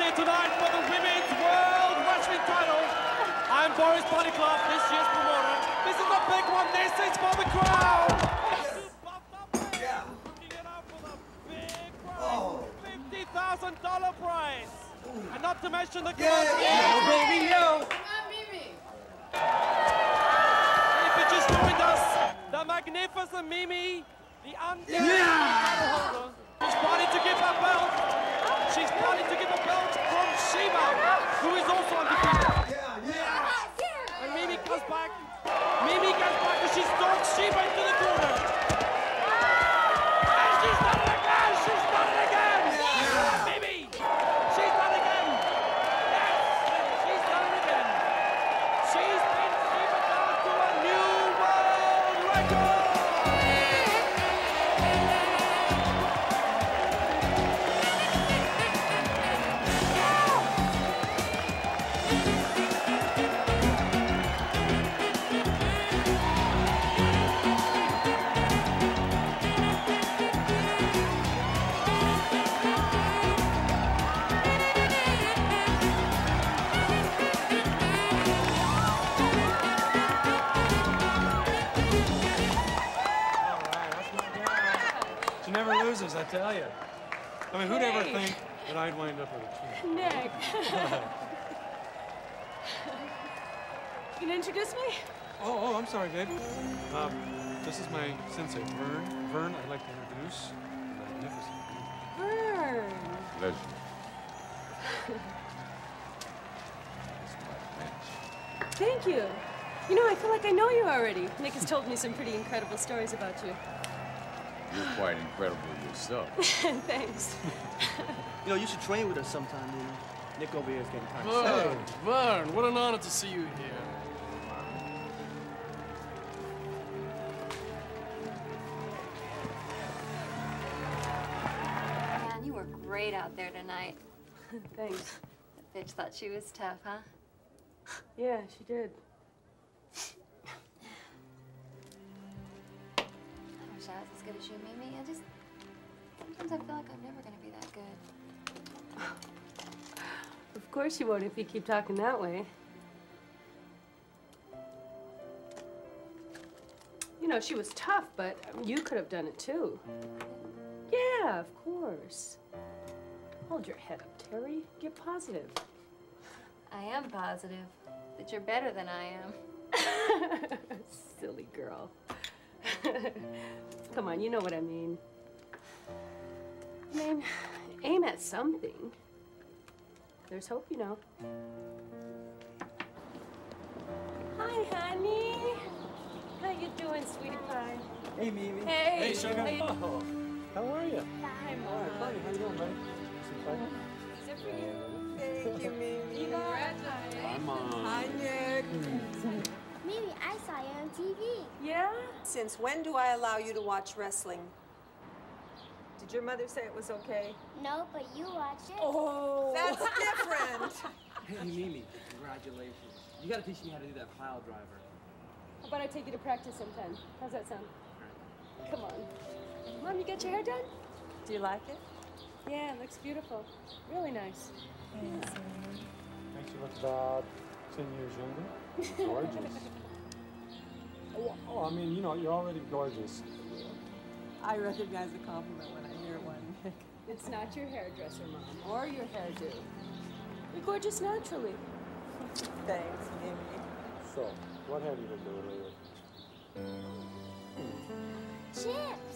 here tonight for the Women's World Wrestling title. I'm Boris Bodycloth, this year's promoter. This is a big one. This is for the crowd. Yeah. Looking it up for the big prize. $50,000 prize. And not to mention the crowd. Yeah, baby, yo. Come on, Mimi. If you just joined us, the magnificent Mimi, the undisputed title holder, is planning to give her belt. She's planning to give a belt from Sheba, who is also undefeated. Yeah. And Mimi comes back. Mimi comes back and she stalks Sheba into the corner. And she's done it again! She's done it again! Yeah. Mimi! She's done it again! Yes! She's done it again! She's been Sheba down to a new world record! I tell you. I mean, who'd ever think that I'd wind up with a kid? Nick. You gonna introduce me? Oh, I'm sorry, babe. This is my sensei, Vern. Vern, I'd like to introduce the magnificent. Vern. Pleasure. Thank you. You know, I feel like I know you already. Nick has told me some pretty incredible stories about you. You're quite incredible yourself. Thanks. You know, you should train with us sometime, you know. Nick over here is getting kind of Vern, Vern, what an honor to see you here. Man, you were great out there tonight. Thanks. The bitch thought she was tough, huh? Yeah, she did. I wish I was as good as you, Mimi. Sometimes I feel like I'm never gonna be that good. Of course you won't if you keep talking that way. You know, she was tough, but you could have done it too. Yeah, of course. Hold your head up, Terry. Get positive. I am positive that you're better than I am. Silly girl. Come on, you know what I mean. I mean, aim at something. There's hope, you know. Hi, honey. How you doing, sweetie pie? Hey, Mimi. Hey. Hey, sugar. Oh, how are you? Hi, Mom. All right, buddy. How you doing, buddy? These are for you. Thank you, Mimi. Hi, Mom. Hi, Nick. Mimi, I saw you on TV. Yeah? Since when do I allow you to watch wrestling? Did your mother say it was okay? No, but you watch it. Oh, that's different. Hey, Mimi, congratulations. You gotta teach me how to do that pile driver. How about I take you to practice sometime? How's that sound? Come on. Mom, you got your hair done? Do you like it? Yeah, it looks beautiful. Really nice. Makes you look about 10 years younger. Gorgeous. Oh, I mean, you know, you're already gorgeous. I recognize a compliment when I hear one, Nick. It's not your hairdresser, Mom, or your hairdo. You're gorgeous naturally. Thanks, Mimi. So, what have you been doing lately? Chips.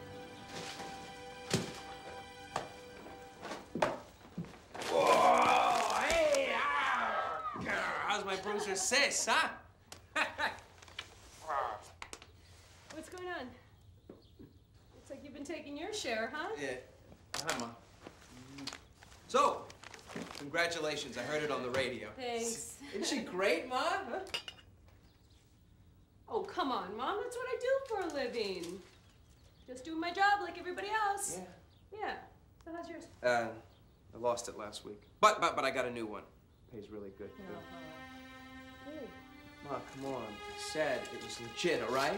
Whoa! Hey! How's my bruiser sis, huh? What's going on? Looks like you've been taking your share, huh? Yeah. Hi, Mom. So, congratulations. I heard it on the radio. Thanks. Isn't she great, Mom? Huh? Oh, come on, Mom. That's what I do for a living. Just doing my job like everybody else. Yeah. Yeah. So how's yours? I lost it last week. But I got a new one. Pays really good. Good. Ma, come on. I said it was legit, all right?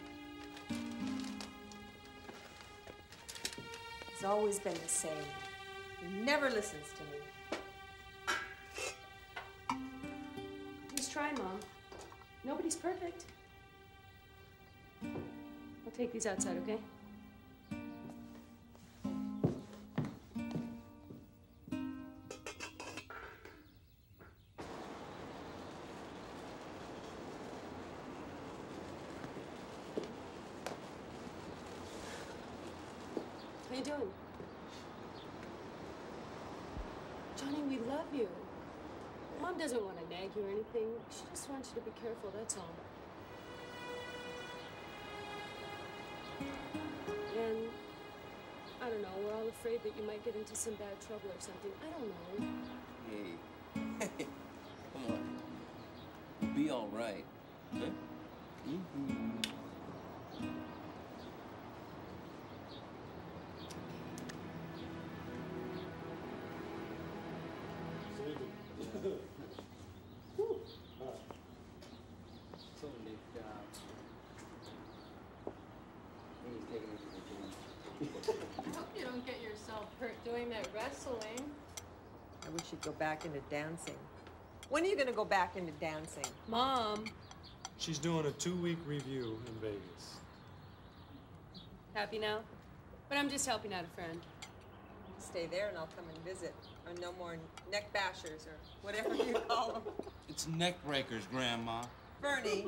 It's always been the same. He never listens to me. He's trying, Mom. Nobody's perfect. I'll take these outside, okay? How you doing? Johnny, we love you. Mom doesn't want to nag you or anything. She just wants you to be careful, that's all. And, I don't know, we're all afraid that you might get into some bad trouble or something. I don't know. Hey, come on. You'll be all right. Okay? I hope you don't get yourself hurt doing that wrestling. I wish you'd go back into dancing. When are you going to go back into dancing? Mom. She's doing a 2-week review in Vegas. Happy now? But I'm just helping out a friend. Stay there and I'll come and visit. Or no more neck bashers or whatever you call them. It's neck breakers, Grandma. Bernie.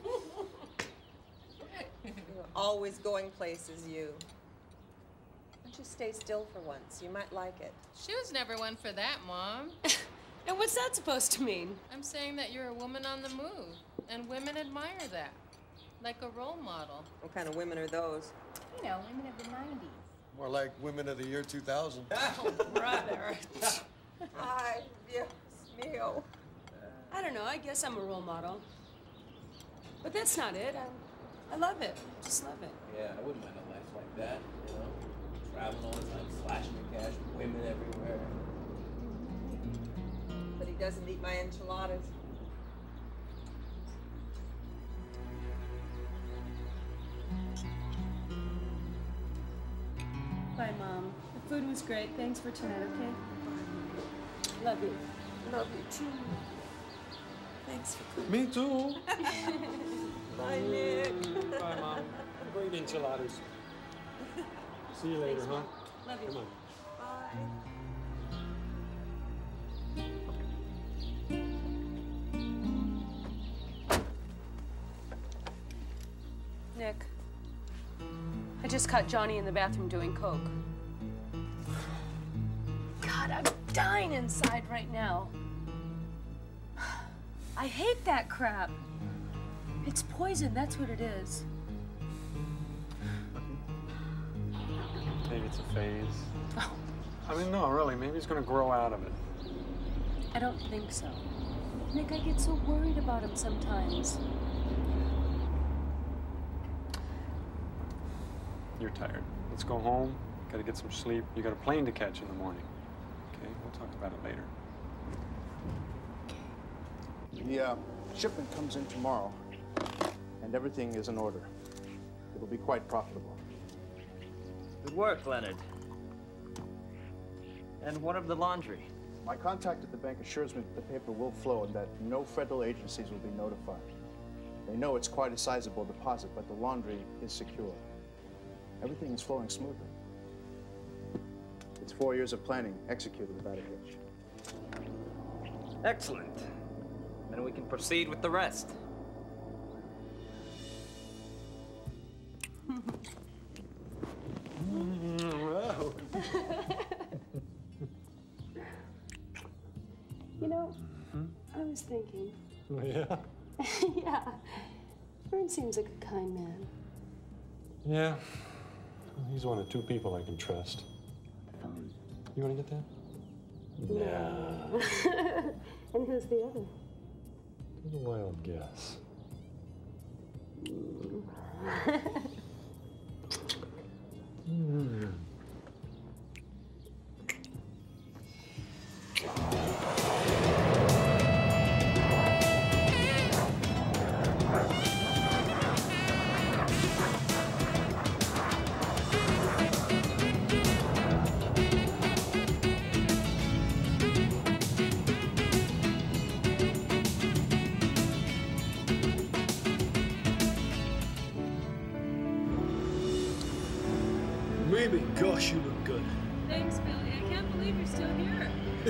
You're always going places, you. Why don't you stay still for once? You might like it. She was never one for that, Mom. And what's that supposed to mean? I'm saying that you're a woman on the move, and women admire that, like a role model. What kind of women are those? You know, women of the 90s. More like women of the year 2000. Oh, brother. Ay, Dios mío. I don't know, I guess I'm a role model. But that's not it. I love it. Just love it. Yeah, I wouldn't mind a life like that, you know? Traveling all the time, slashing your cash, women everywhere. But he doesn't eat my enchiladas. Bye, Mom. The food was great. Thanks for tonight, okay? Love you. Love you too. Thanks for coming. Me too. Bye, Nick. Bye, Mom. Great enchiladas. See you later, huh? Love you. Come on. Bye. Nick, I just caught Johnny in the bathroom doing coke. God, I'm dying inside right now. I hate that crap. It's poison, that's what it is. Maybe it's a phase. Oh. I mean, no, really. Maybe he's gonna grow out of it. I don't think so. Nick, I get so worried about him sometimes. You're tired. Let's go home. Gotta get some sleep. You got a plane to catch in the morning. Okay, we'll talk about it later. The shipment comes in tomorrow, and everything is in order. It'll be quite profitable. Good work, Leonard. And what of the laundry? My contact at the bank assures me that the paper will flow and that no federal agencies will be notified. They know it's quite a sizable deposit, but the laundry is secure. Everything is flowing smoothly. It's 4 years of planning executed without a hitch. Excellent. Then we can proceed with the rest. You know, I was thinking. Oh, yeah? Yeah. Vern seems like a kind man. Yeah. He's one of 2 people I can trust. You want to get that? Yeah. And who's the other? Take a wild guess. Mimi, gosh, you look good. Thanks, Billy. I can't believe you're still here.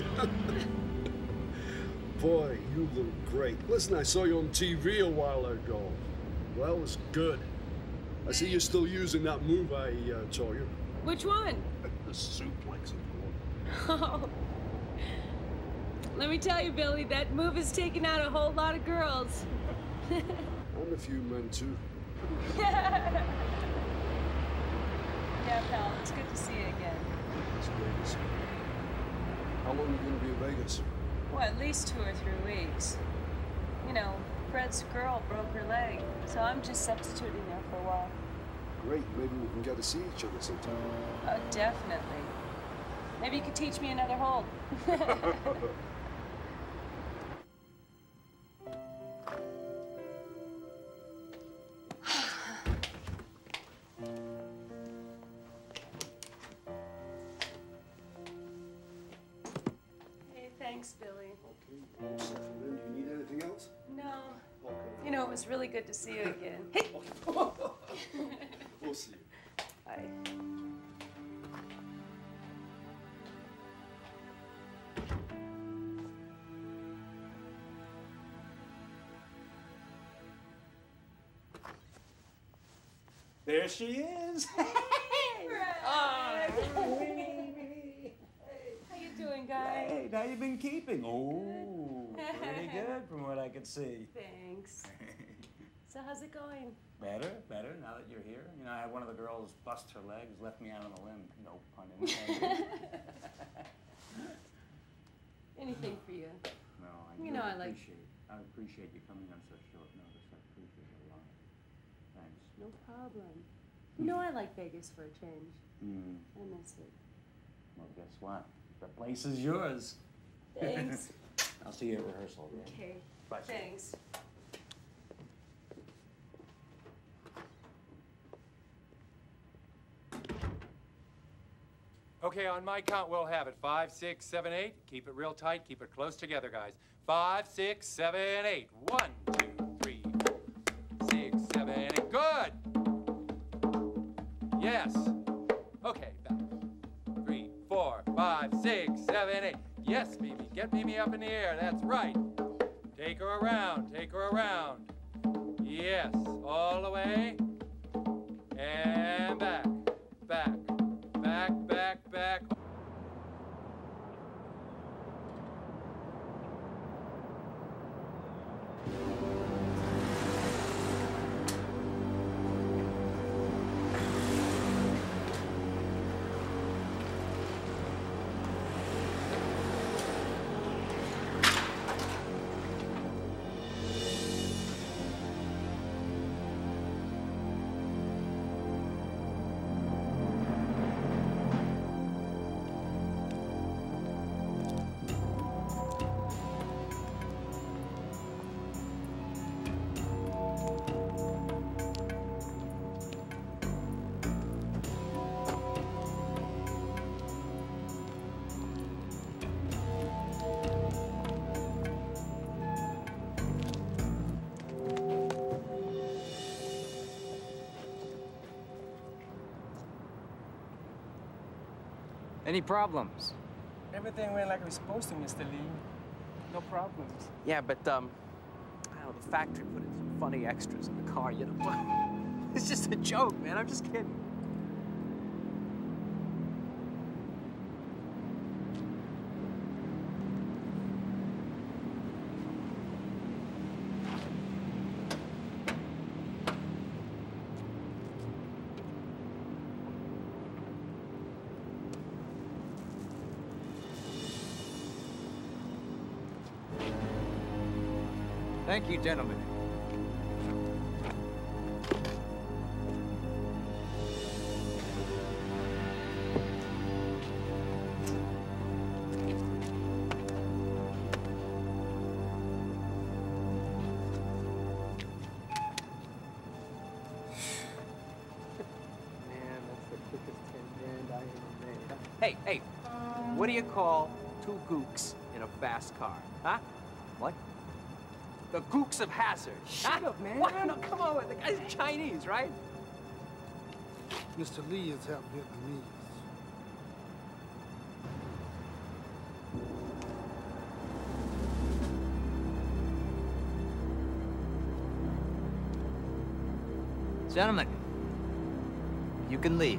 Boy, you look great. Listen, I saw you on TV a while ago. Well, that was good. I see you're still using that move I taught you. Which one? The suplex, of course. Oh. Let me tell you, Billy, that move has taken out a whole lot of girls. And a few men, too. Yeah, pal, it's good to see you again. It's great to see you. How long are you going to be in Vegas? Well, at least 2 or 3 weeks. You know, Fred's girl broke her leg, so I'm just substituting there for a while. Great. Maybe we can get to see each other sometime. Oh, definitely. Maybe you could teach me another hold. Hey, thanks, Billy. Okay, all set for them. Do you need anything else? No. Okay. You know, it was really good to see you again. Hey! We'll see you. Bye. There she is. How you doing, guy? Hey, how you been keeping? Oh, pretty good from what I could see. Thanks. So how's it going? Better now that you're here. You know, I had one of the girls bust her legs, left me out on a limb. No pun intended. Anything for you. No, I appreciate you coming on such short notice. I appreciate it a lot. Thanks. No problem. You know I like Vegas for a change. I miss it. Well, guess what? The place is yours. Thanks. I'll see you at rehearsal. Okay. Bye. Thanks. Okay, on my count, we'll have it. 5, 6, 7, 8. Keep it real tight. Keep it close together, guys. 5, 6, 7, 8. 1, 2, 3, 4, 6, 7, 8. Good. Yes. Okay, back. 3, 4, 5, 6, 7, 8. Yes, Mimi. Get Mimi up in the air. That's right. Take her around. Take her around. Yes. All the way. And back. Back. Back, back, back. Any problems? Everything went like it was supposed to, Mr. Lee. No problems. Yeah, but, I don't know, the factory put in some funny extras in the car, you know. It's just a joke, man. I'm just kidding. Thank you, gentlemen. Hey, what do you call 2 gooks in a fast car, huh? What? The gooks of Hazard. Shut up, man. What? No, come on, the guy's Chinese, right? Mr. Lee is half Vietnamese. Gentlemen, you can leave.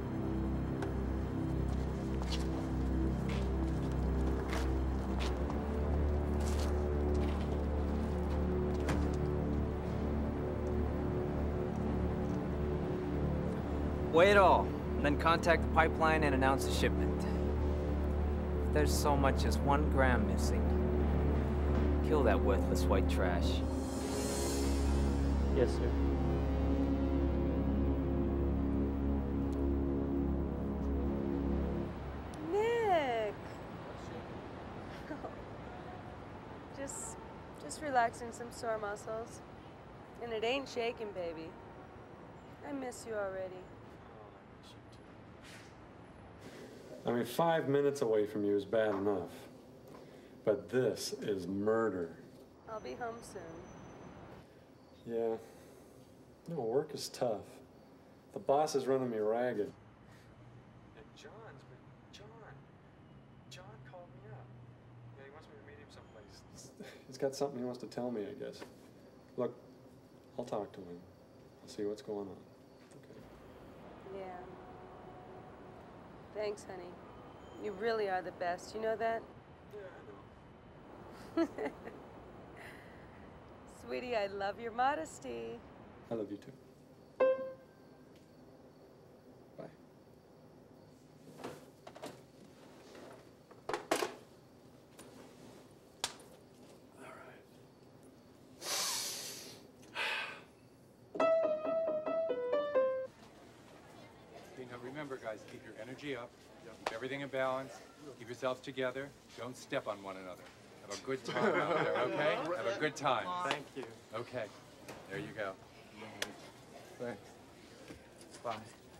Weigh it all, and then contact the pipeline and announce the shipment. If there's so much as 1 gram missing, kill that worthless white trash. Yes, sir. Nick! Just relaxing some sore muscles. And it ain't shaking, baby. I miss you already. I mean, 5 minutes away from you is bad enough. But this is murder. I'll be home soon. Yeah. No, work is tough. The boss is running me ragged. And John called me up. Yeah, he wants me to meet him someplace. He's got something he wants to tell me, I guess. Look, I'll talk to him. I'll see what's going on. Okay. Yeah. Thanks, honey. You really are the best. You know that? Yeah, I know. Sweetie, I love your modesty. I love you too. Bye. Remember, guys, keep your energy up, keep everything in balance, keep yourselves together, don't step on one another. Have a good time out there, okay? Have a good time. Thank you. Okay, there you go. Thanks. Bye.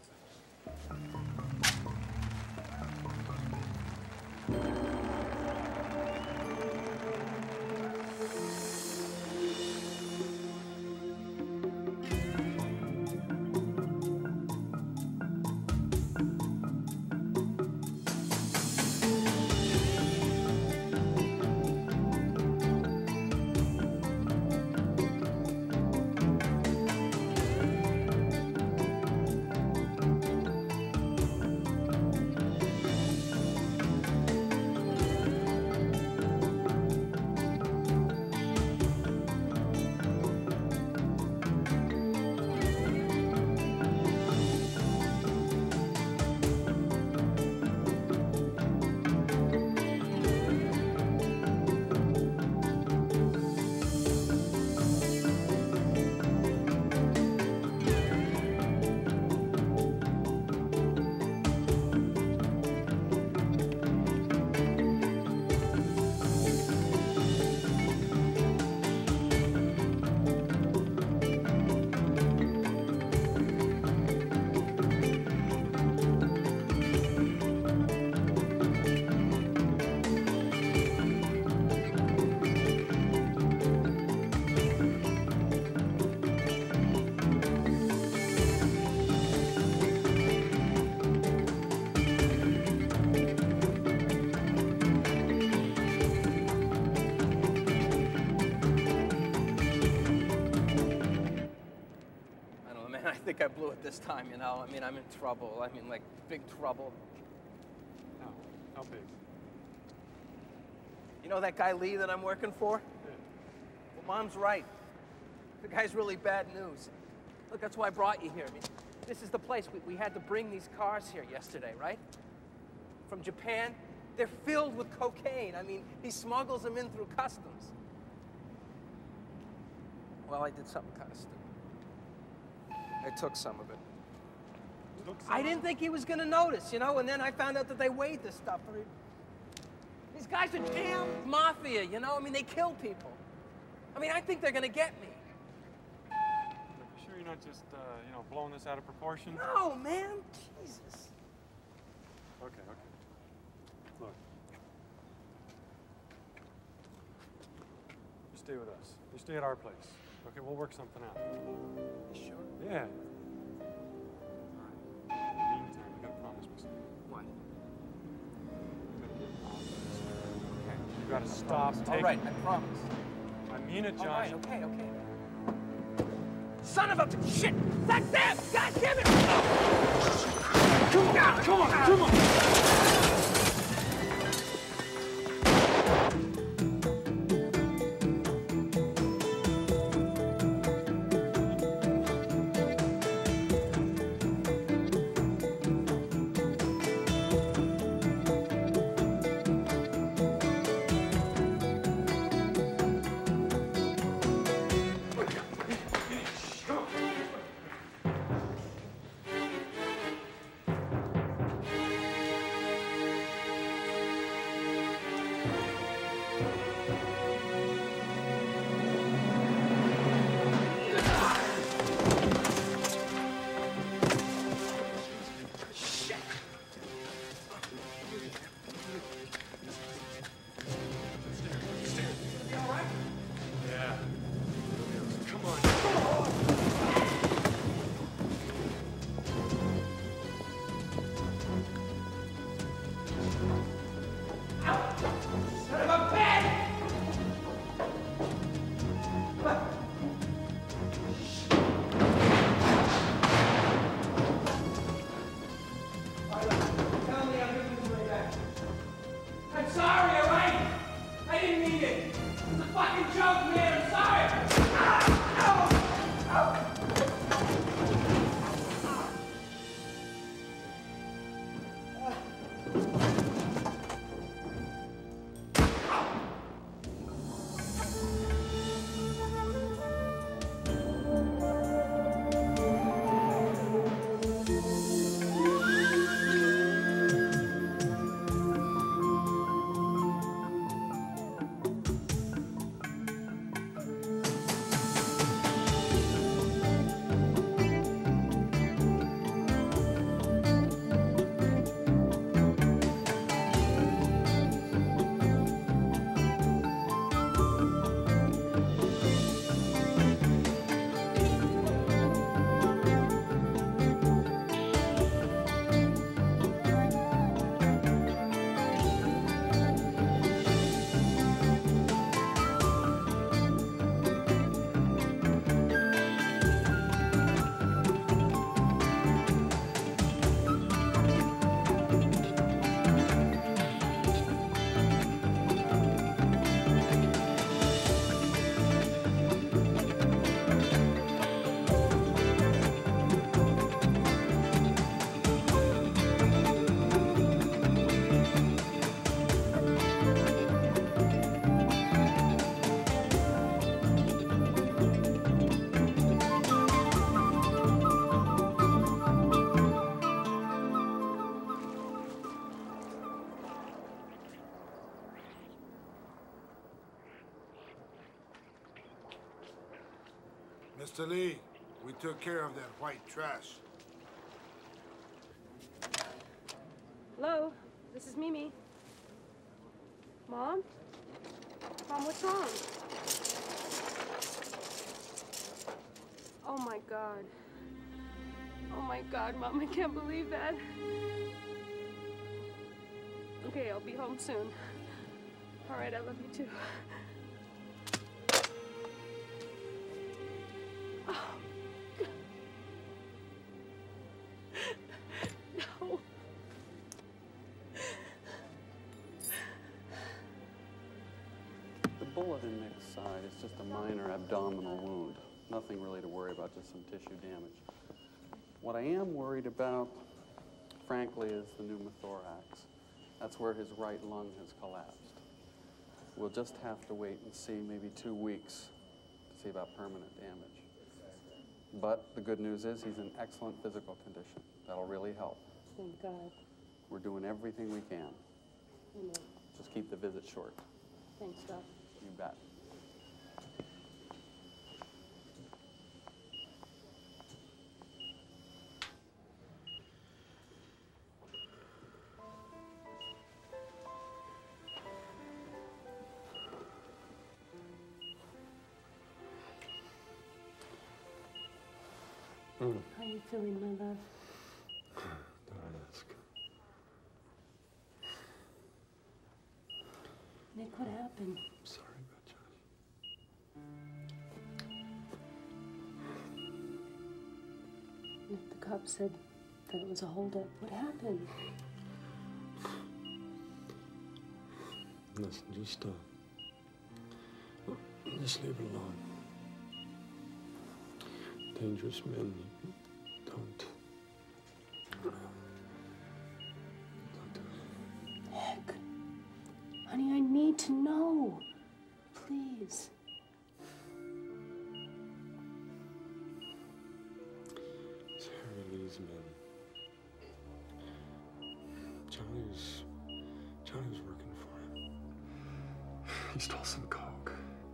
I think I blew it this time, you know? I mean, I'm in trouble. I mean, like, big trouble. How big? You know that guy Lee that I'm working for? Yeah. Well, Mom's right. The guy's really bad news. Look, that's why I brought you here. I mean, this is the place. We had to bring these cars here yesterday, right? From Japan. They're filled with cocaine. I mean, he smuggles them in through customs. Well, I did something kind of stupid. I took some of it. I didn't think he was going to notice, you know, and then I found out that they weighed this stuff. I mean, these guys are damn mafia, you know? I mean, they kill people. I mean, I think they're going to get me. Are you sure you're not just, you know, blowing this out of proportion? No, man. Jesus. Okay. Look. You stay with us. You stay at our place. Okay, we'll work something out. You sure? Yeah. What? You gotta stop taking... All right, I promise. I mean it, Josh. All right, okay. Son of a shit! That's them! God damn it! Come on! Mr. Lee, we took care of that white trash. Hello, this is Mimi. Mom? Mom, what's wrong? Oh my God. Oh my God, Mom, I can't believe that. Okay, I'll be home soon. All right, I love you too. Oh, God. No. The bullet in Nick's side is just a minor abdominal wound. Nothing really to worry about, just some tissue damage. What I am worried about, frankly, is the pneumothorax. That's where his right lung has collapsed. We'll just have to wait and see, maybe 2 weeks, to see about permanent damage. But the good news is he's in excellent physical condition. That'll really help. Thank God. We're doing everything we can. Amen. Just keep the visit short. Thanks, Doc. You bet. How are you feeling, my love? Don't ask. Nick, what happened? I'm sorry about Johnny. Nick, the cop said that it was a holdup. What happened? Listen, just leave it alone. Dangerous men don't do it. Nick, honey, I need to know. Please. It's Harry Lee's men. Johnny's working for him. He stole some coke.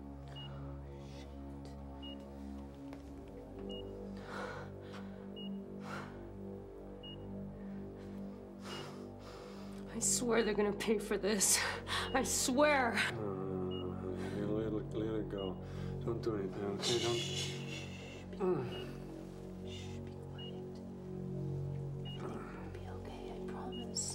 I swear they're gonna pay for this. I swear. Let it go. Don't do anything, okay? Don't. It'll be okay, I promise.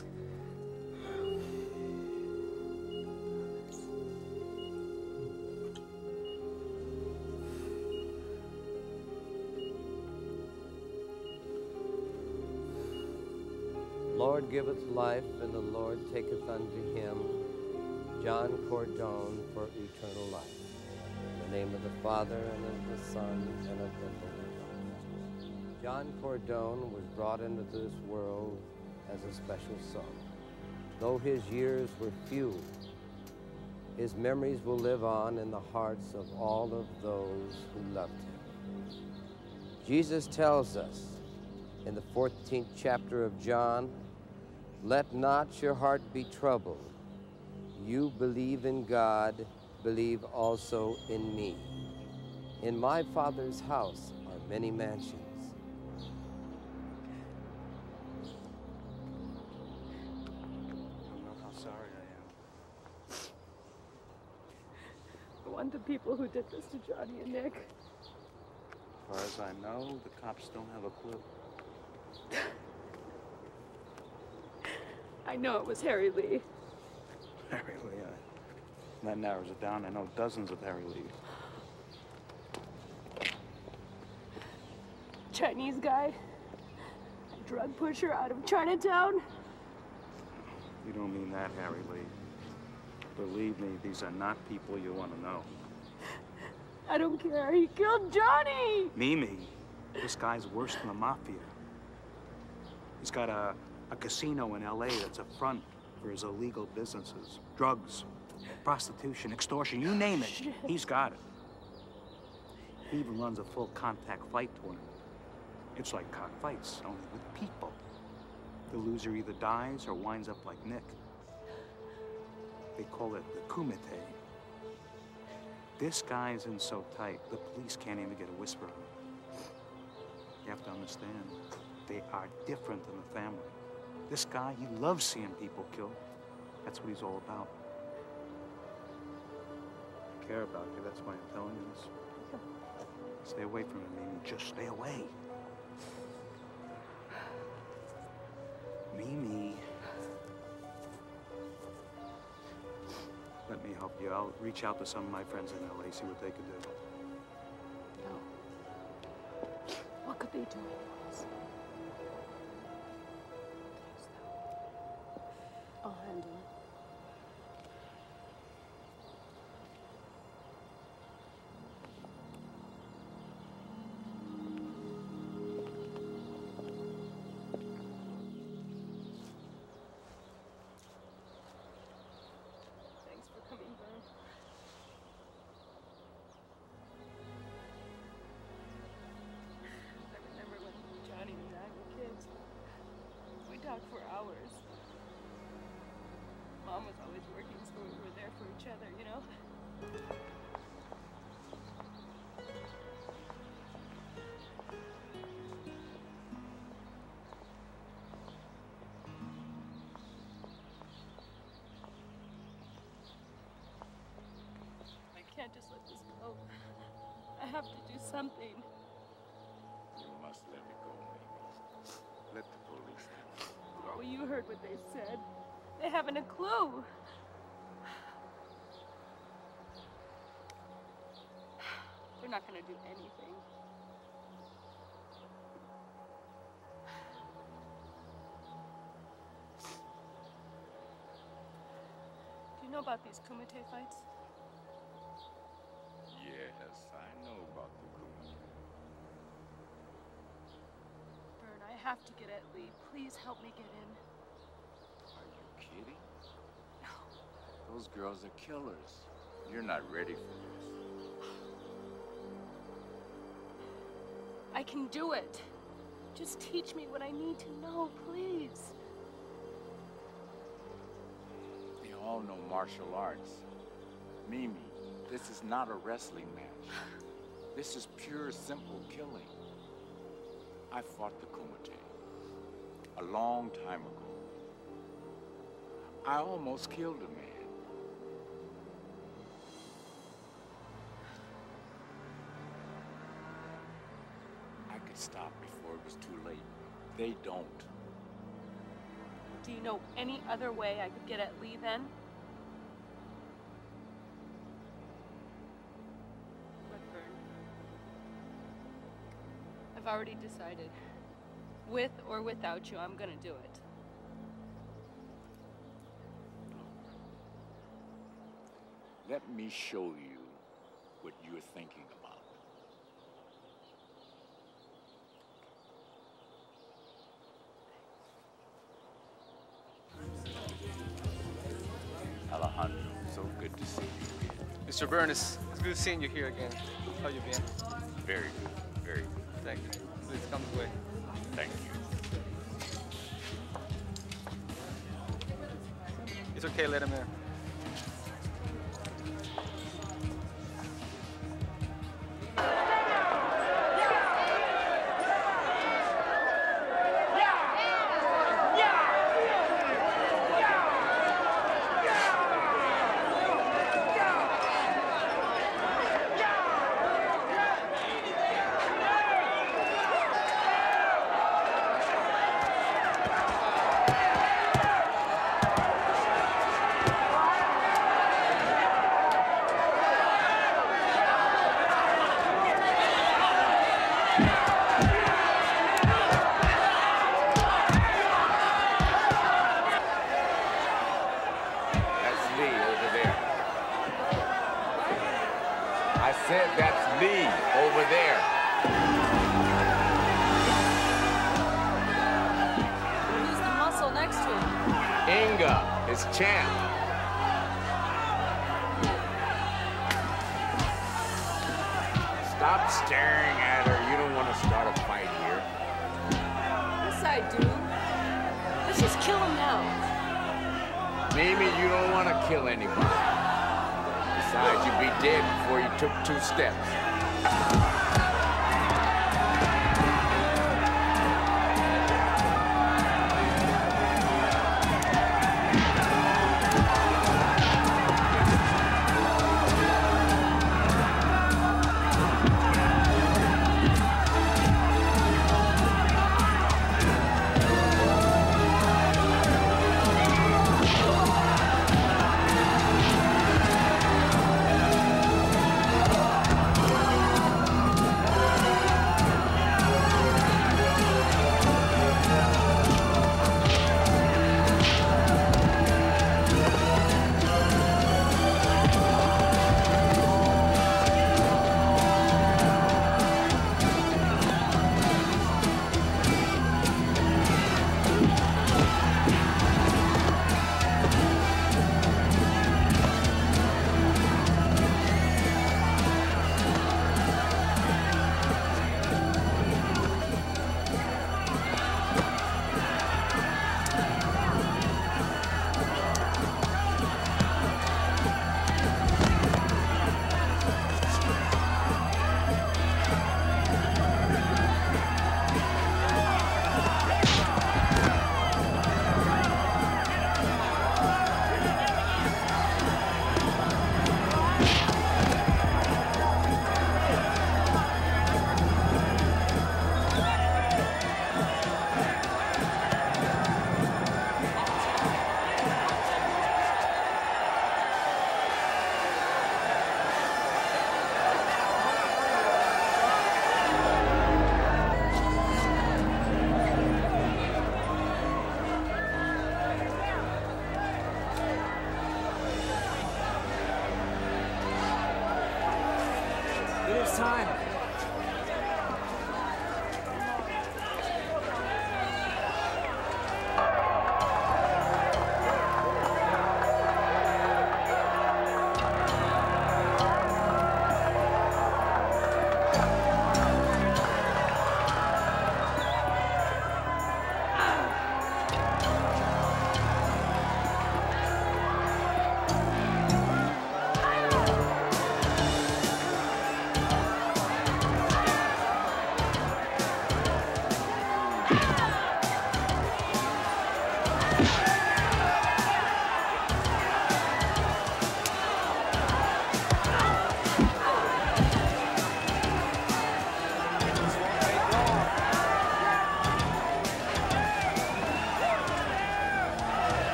Lord giveth life, and the Lord taketh unto him John Cordone for eternal life. In the name of the Father, and of the Son, and of the Holy Ghost. John Cordone was brought into this world as a special son. Though his years were few, his memories will live on in the hearts of all of those who loved him. Jesus tells us in the 14th chapter of John, "Let not your heart be troubled. You believe in God, believe also in me. In my Father's house are many mansions." I don't know how sorry I am. I want the people who did this to Johnny and Nick. As far as I know, the cops don't have a clue. I know it was Harry Lee. Harry Lee, that narrows it down. I know dozens of Harry Lees. Chinese guy, a drug pusher out of Chinatown. You don't mean that, Harry Lee. Believe me, these are not people you want to know. I don't care. He killed Johnny. Mimi, this guy's worse than the mafia. He's got a casino in LA that's a front for his illegal businesses. Drugs, prostitution, extortion, you name it, he's got it. He even runs a full contact fight tournament. It's like cockfights, only with people. The loser either dies or winds up like Nick. They call it the kumite. This guy's in so tight, the police can't even get a whisper of him. You have to understand, they are different than the family. This guy, he loves seeing people killed. That's what he's all about. I care about you, that's why I'm telling you this. Stay away from him, Mimi. Just stay away. Mimi. Let me help you. I'll reach out to some of my friends in LA, see what they could do. No. What could they do? I'll handle it. Thanks for coming, Vern. I remember when Johnny and I were kids. We talked for hours. Mom was always working, so we were there for each other, you know? I can't just let this go. I have to do something. You must let it go, Mimi. Let the police know. Oh, you heard what they said. They haven't a clue. We're not gonna do anything. Do you know about these Kumite fights? Yes, I know about the Kumite. Vern, I have to get at Lee. Please help me get in. Are you kidding? No. Those girls are killers. You're not ready for this. I can do it. Just teach me what I need to know, please. They all know martial arts. Mimi, this is not a wrestling match. This is pure, simple killing. I fought the Kumite a long time ago. I almost killed a man. I could stop before it was too late. They don't. Do you know any other way I could get at Lee then? Look, Vern. I've already decided. With or without you, I'm gonna do it. Let me show you what you're thinking about. Alejandro, so good to see you again. Mr. Vern, it's good seeing you here again. How you been? Very good, very good. Thank you. Please come this way. Thank you. It's okay, let him in. Stop staring at her. You don't want to start a fight here. Yes, I do. Let's just kill him now. Mimi, you don't want to kill anybody. Besides, you'd be dead before you took 2 steps.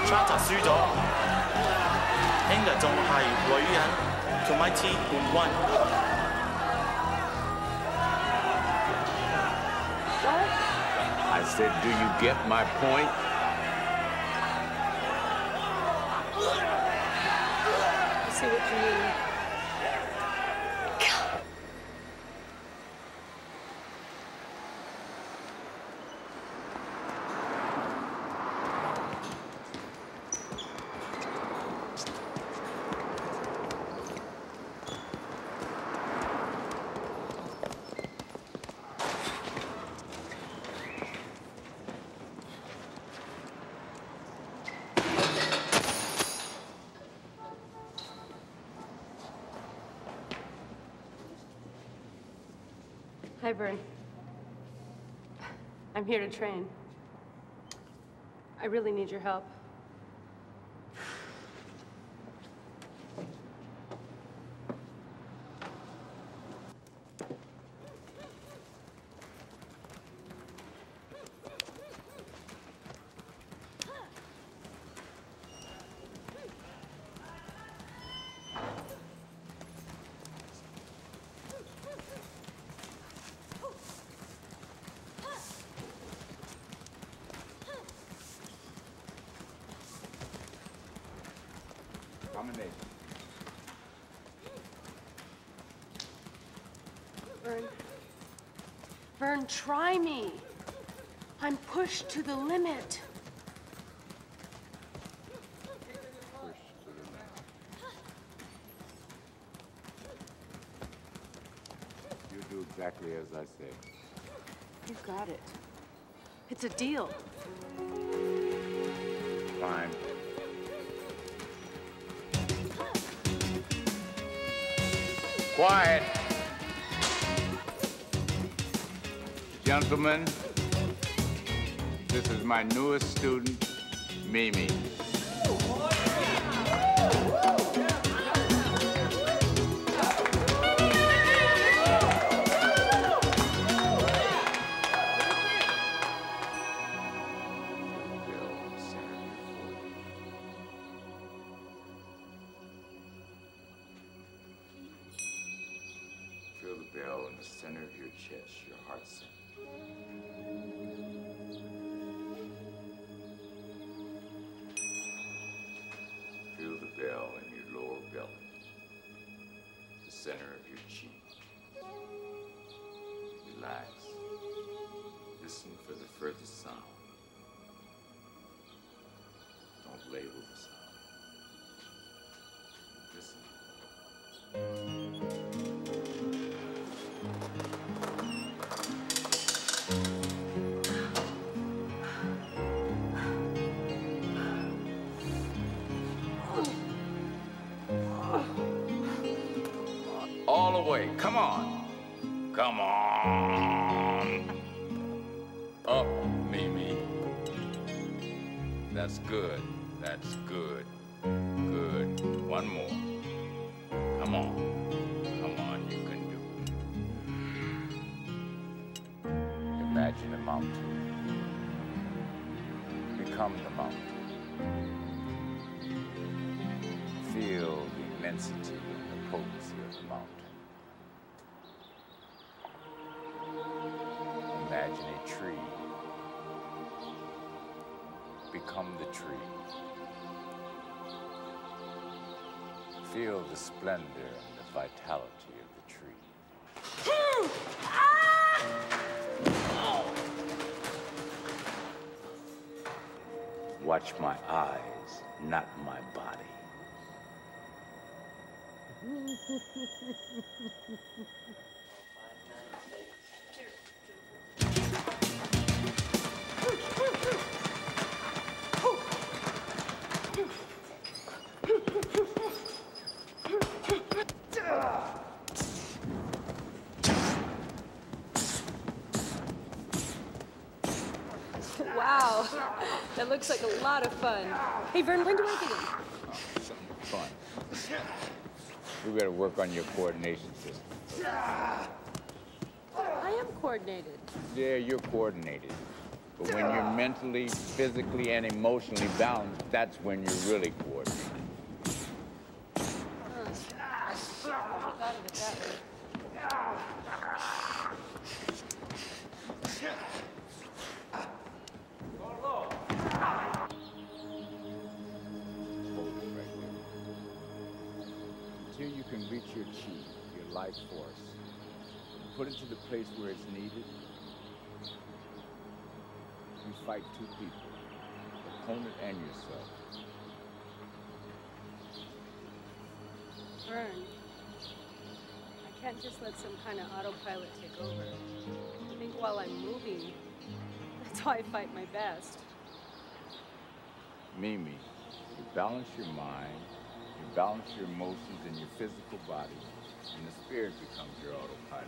Charter 輸咗，聽日仲係女人同埋次冠軍。 I said, do you get my point? I see what you mean. Hi, Vern. I'm here to train. I really need your help. Vern, try me. I'm pushed to the limit. You do exactly as I say. You got it. It's a deal. Fine. Quiet. Gentlemen, this is my newest student, Mimi. Feel the bell in the center of your chest, your heart center. Feel the bell in your lower belly, the center of your cheek. Relax. Listen for the furthest sound. Don't label the sound. Listen. All the way. Come on. Come on. Up, Mimi. That's good. That's good. Good. One more. Come on. Come on, you can do it. Imagine a mountain. Become the mountain. Feel the immensity and the potency of the mountain. Imagine a tree. Become the tree. Feel the splendor and the vitality of the tree. Watch my eyes, not my body. Wow, that looks like a lot of fun. Hey, Vern, when do I get in? Something fun. We better work on your coordination system. I am coordinated. Yeah, you're coordinated. But when you're mentally, physically, and emotionally balanced, that's when you're really coordinated. Until you can reach your chi, your life force, and put it to the place where it's needed, you fight two people, opponent and yourself. Vern, I can't just let some kind of autopilot take over. I think while I'm moving, that's how I fight my best. Mimi, you balance your mind, you balance your emotions in your physical body, and the spirit becomes your autopilot.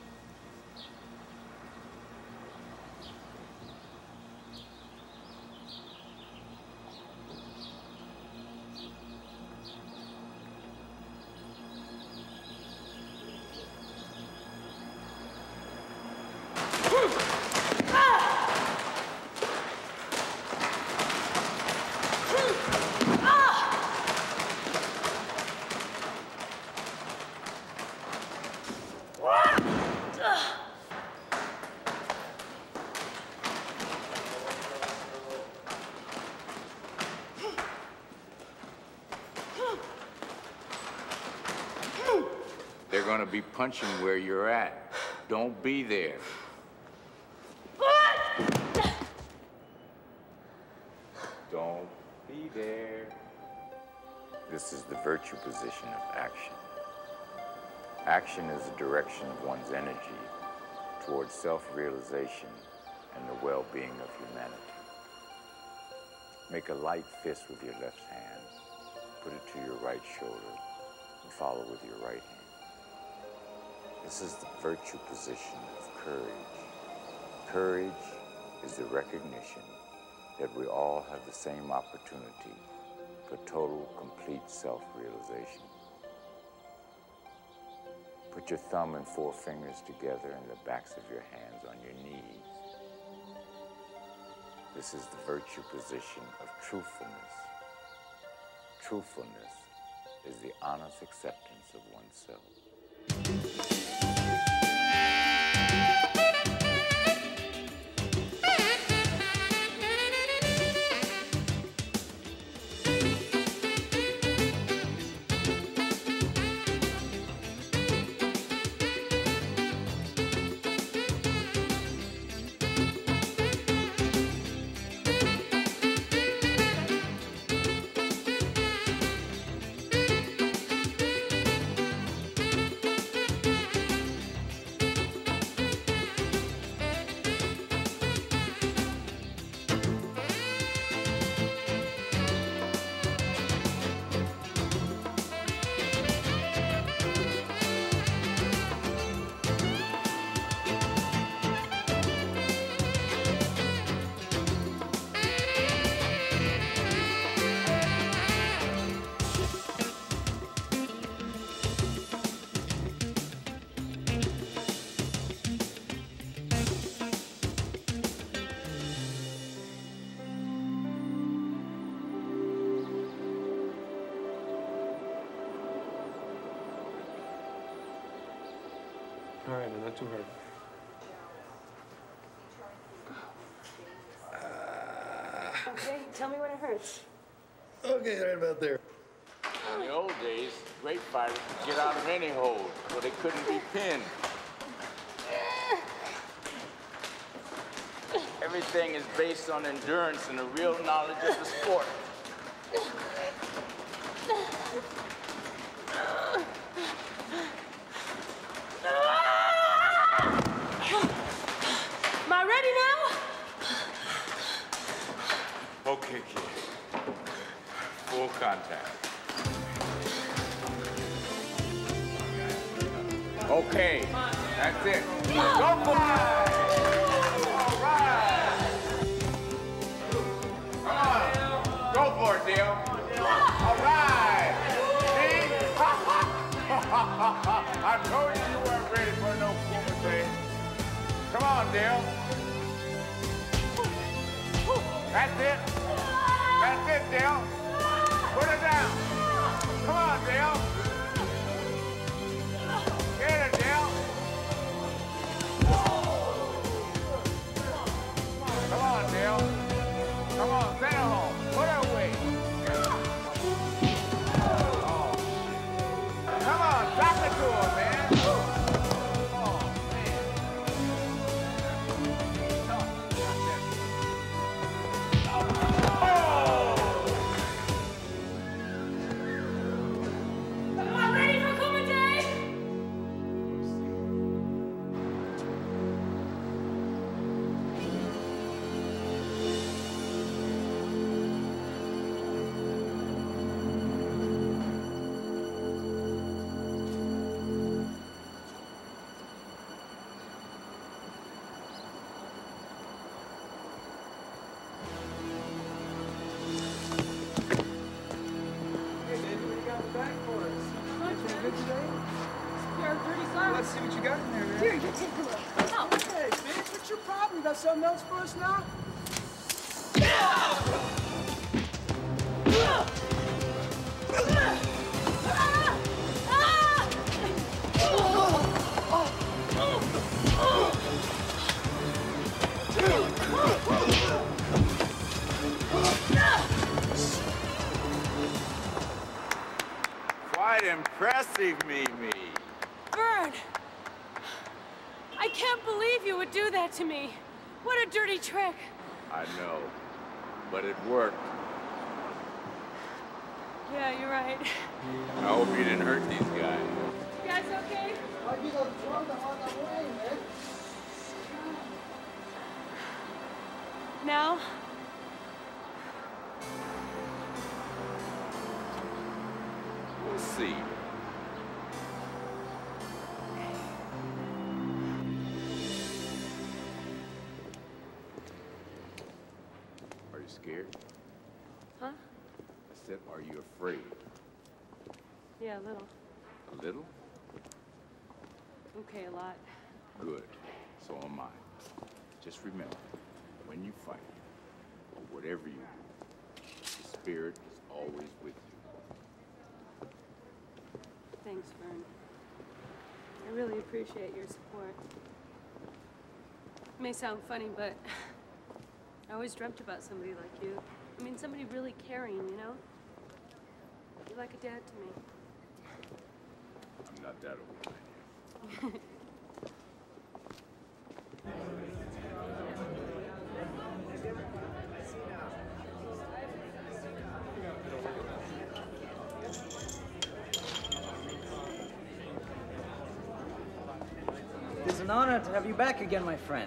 They're gonna be punching where you're at. Don't be there. Don't be there. This is the virtue position of action. Action is the direction of one's energy towards self-realization and the well-being of humanity. Make a light fist with your left hand, put it to your right shoulder, and follow with your right hand. This is the virtue position of courage. Courage is the recognition that we all have the same opportunity for total, complete self-realization. Put your thumb and four fingers together in the backs of your hands on your knees. This is the virtue position of truthfulness. Truthfulness is the honest acceptance of oneself. All right, not too hard. Okay, tell me when it hurts. Okay, right about there. In the old days, great fighters could get out of any hold, so they couldn't be pinned. Everything is based on endurance and a real knowledge of the sport. Am I ready now? Okay, kid. Full contact. Okay, that's it. Go for it! All right! Come on, go for it, Dale. All right! See? I told you you weren't ready for no kumite. Come on, Dale. That's it. That's it, Dale. Put her down. Come on, Dale. Get her, Dale. Come on, Dale. Come on, send her home. Put her away. Oh, shit. Come on, drop it to her, man. Let's see what you got in there, man. Here, you take a look. Oh. Hey, bitch, what's your problem? You got something else for us now? Quite impressive, Mimi. Vern! I can't believe you would do that to me. What a dirty trick. I know, but it worked. Yeah, you're right. I hope you didn't hurt these guys. You guys okay? You gonna throw them on the way, man. Now? We'll see. Are you scared? Huh? I said, are you afraid? Yeah, a little. A little? Okay, a lot. Good. So am I. Just remember, when you fight, or whatever you do, the spirit is always with you. Thanks, Vern. I really appreciate your support. It may sound funny, but I always dreamt about somebody like you. I mean, somebody really caring, you know? You're like a dad to me. I'm not that old. It's an honor to have you back again, my friend.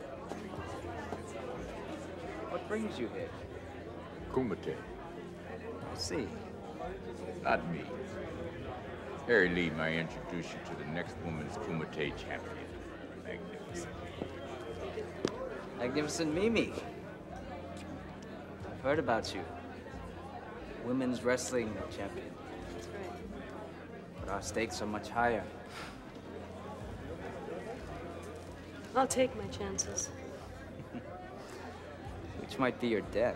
What brings you here? Kumite. I see. Not me. Harry Lee may introduce you to the next woman's Kumite champion. Magnificent. Magnificent Mimi. I've heard about you. Women's wrestling champion. That's right. But our stakes are much higher. I'll take my chances. Which might be your death.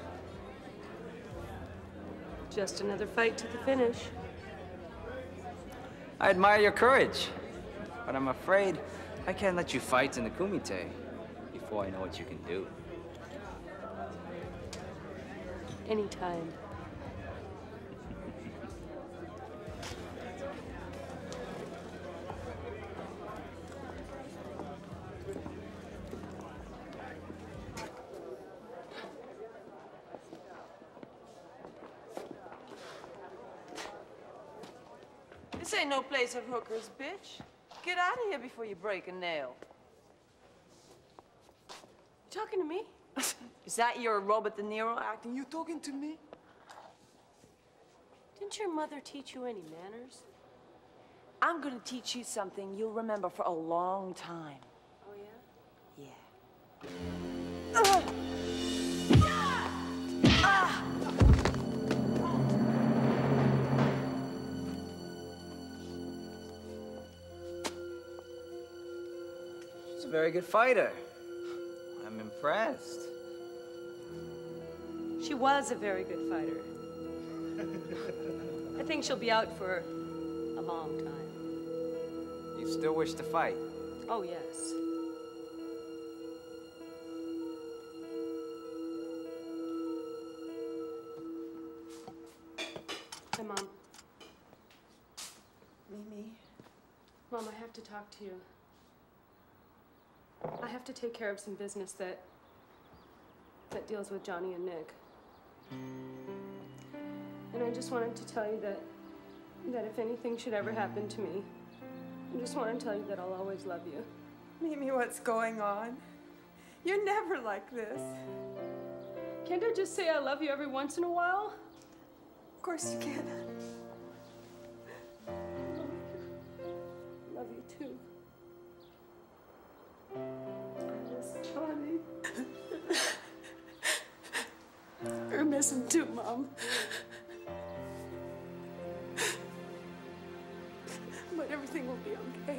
Just another fight to the finish. I admire your courage, but I'm afraid I can't let you fight in the Kumite before I know what you can do. Anytime. This ain't no place of hookers, bitch. Get out of here before you break a nail. You talking to me? Is that your Robert De Niro acting? You talking to me? Didn't your mother teach you any manners? I'm gonna teach you something you'll remember for a long time. Oh, yeah? Yeah. Ugh. Ah! She's a very good fighter. I'm impressed. She was a very good fighter. I think she'll be out for a long time. You still wish to fight? Oh, yes. Hi, Mom. Mimi. Mom, I have to talk to you. I have to take care of some business that deals with Johnny and Nick. And I just wanted to tell you that if anything should ever happen to me, I just want to tell you that I'll always love you. Mimi, what's going on? You're never like this. Can't I just say I love you every once in a while? Of course you can. Love you too. I miss Johnny. I miss him too, Mom. But everything will be okay.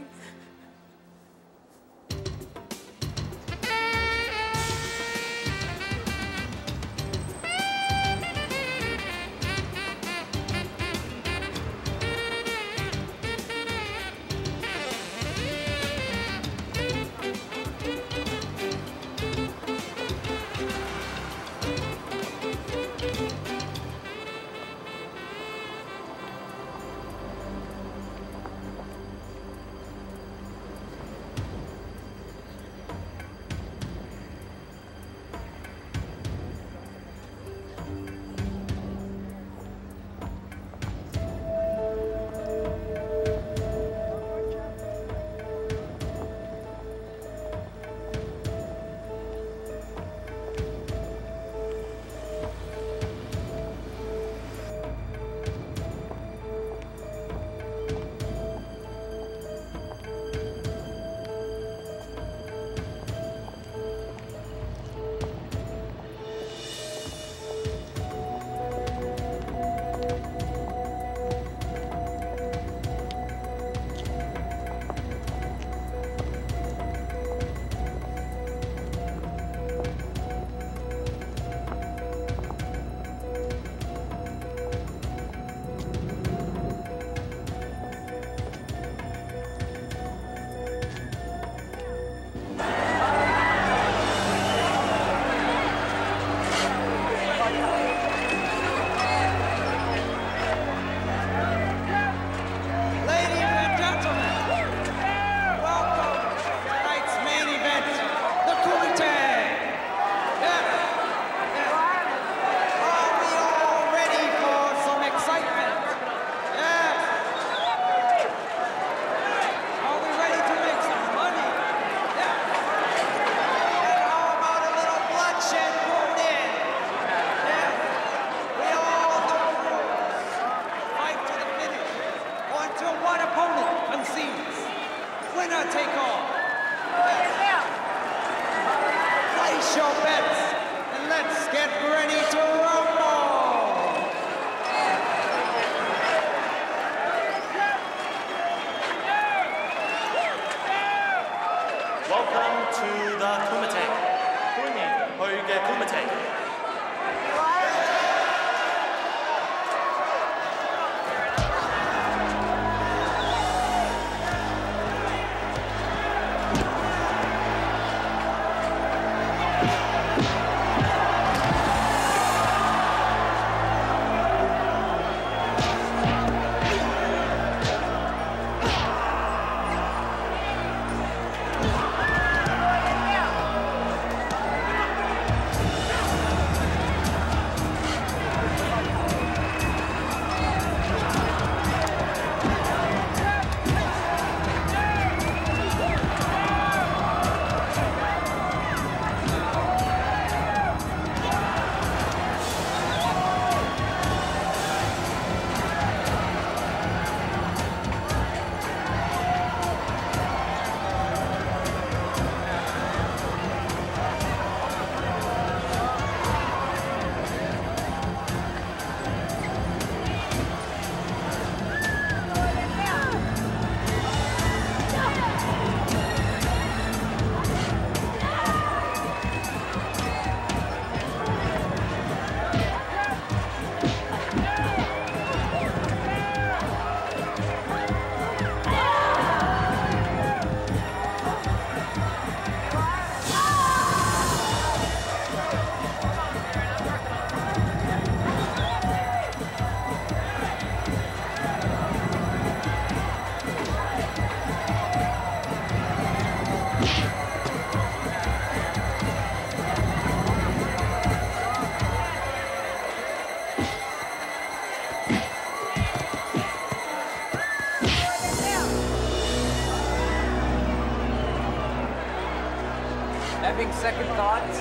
having second thoughts?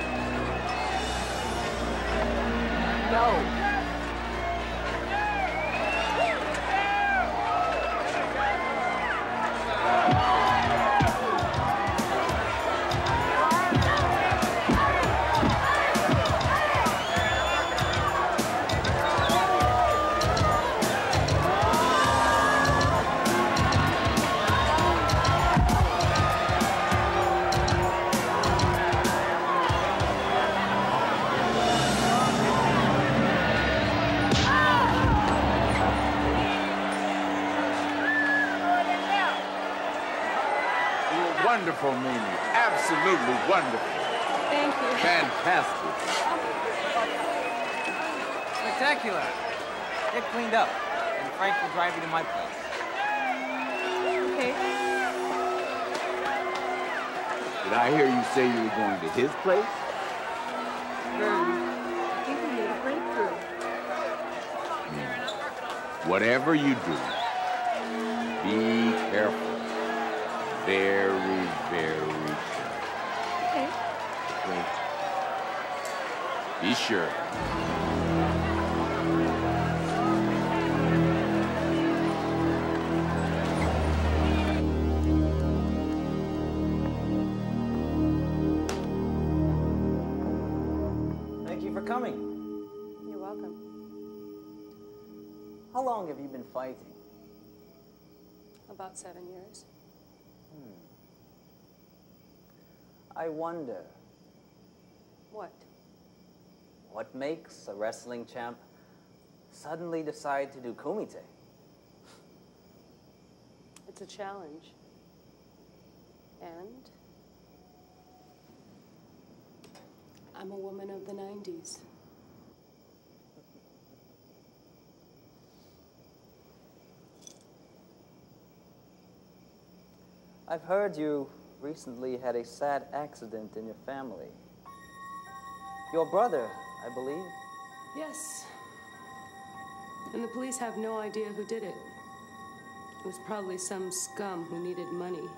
No. Wonderful, Mimi. Absolutely wonderful. Thank you. Fantastic. Spectacular. Get cleaned up, and Frank will drive you to my place. Okay. Did I hear you say you were going to his place? I think we made a breakthrough. Whatever you do, be careful. Very, very careful. Okay. Be sure. Thank you for coming. You're welcome. How long have you been fighting? About 7 years. I wonder, What? what makes a wrestling champ suddenly decide to do kumite? It's a challenge. And I'm a woman of the 90s. I've heard you recently had a sad accident in your family. Your brother, I believe. Yes. And the police have no idea who did it. It was probably some scum who needed money.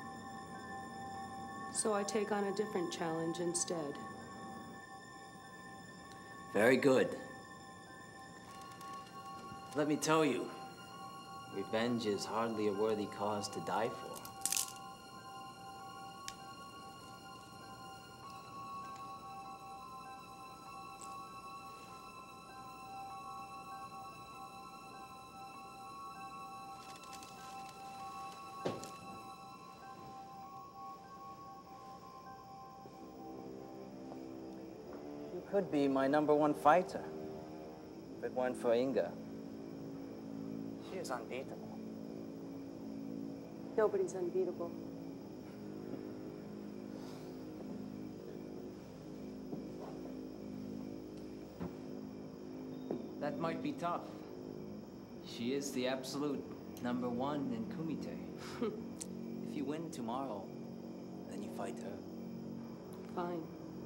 So I take on a different challenge instead. Very good. Let me tell you, revenge is hardly a worthy cause to die for. You could be my #1 fighter, if it weren't for Inga. She is unbeatable. Nobody's unbeatable. That might be tough. She is the absolute #1 in kumite. If you win tomorrow, then you fight her. Fine.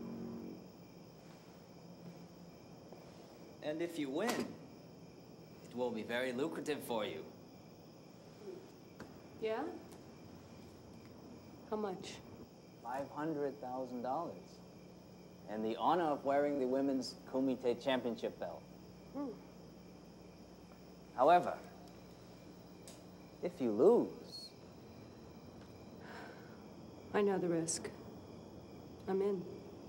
And if you win, it will be very lucrative for you. Yeah? How much? $500,000. And the honor of wearing the women's kumite championship belt. However, if you lose... I know the risk. I'm in.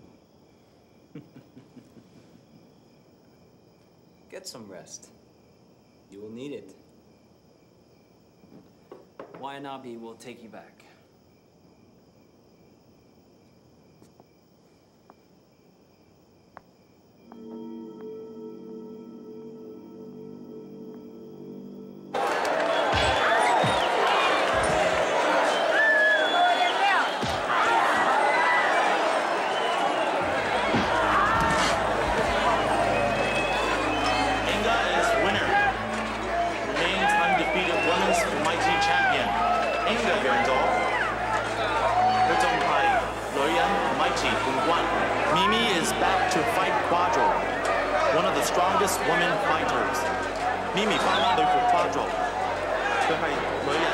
Get some rest. You will need it. Wayanabe will take you back. Mimi is back to fight Quadro, one of the strongest women fighters. Mimi 翻返對付 Quadro， 佢係女人最夠力㗎。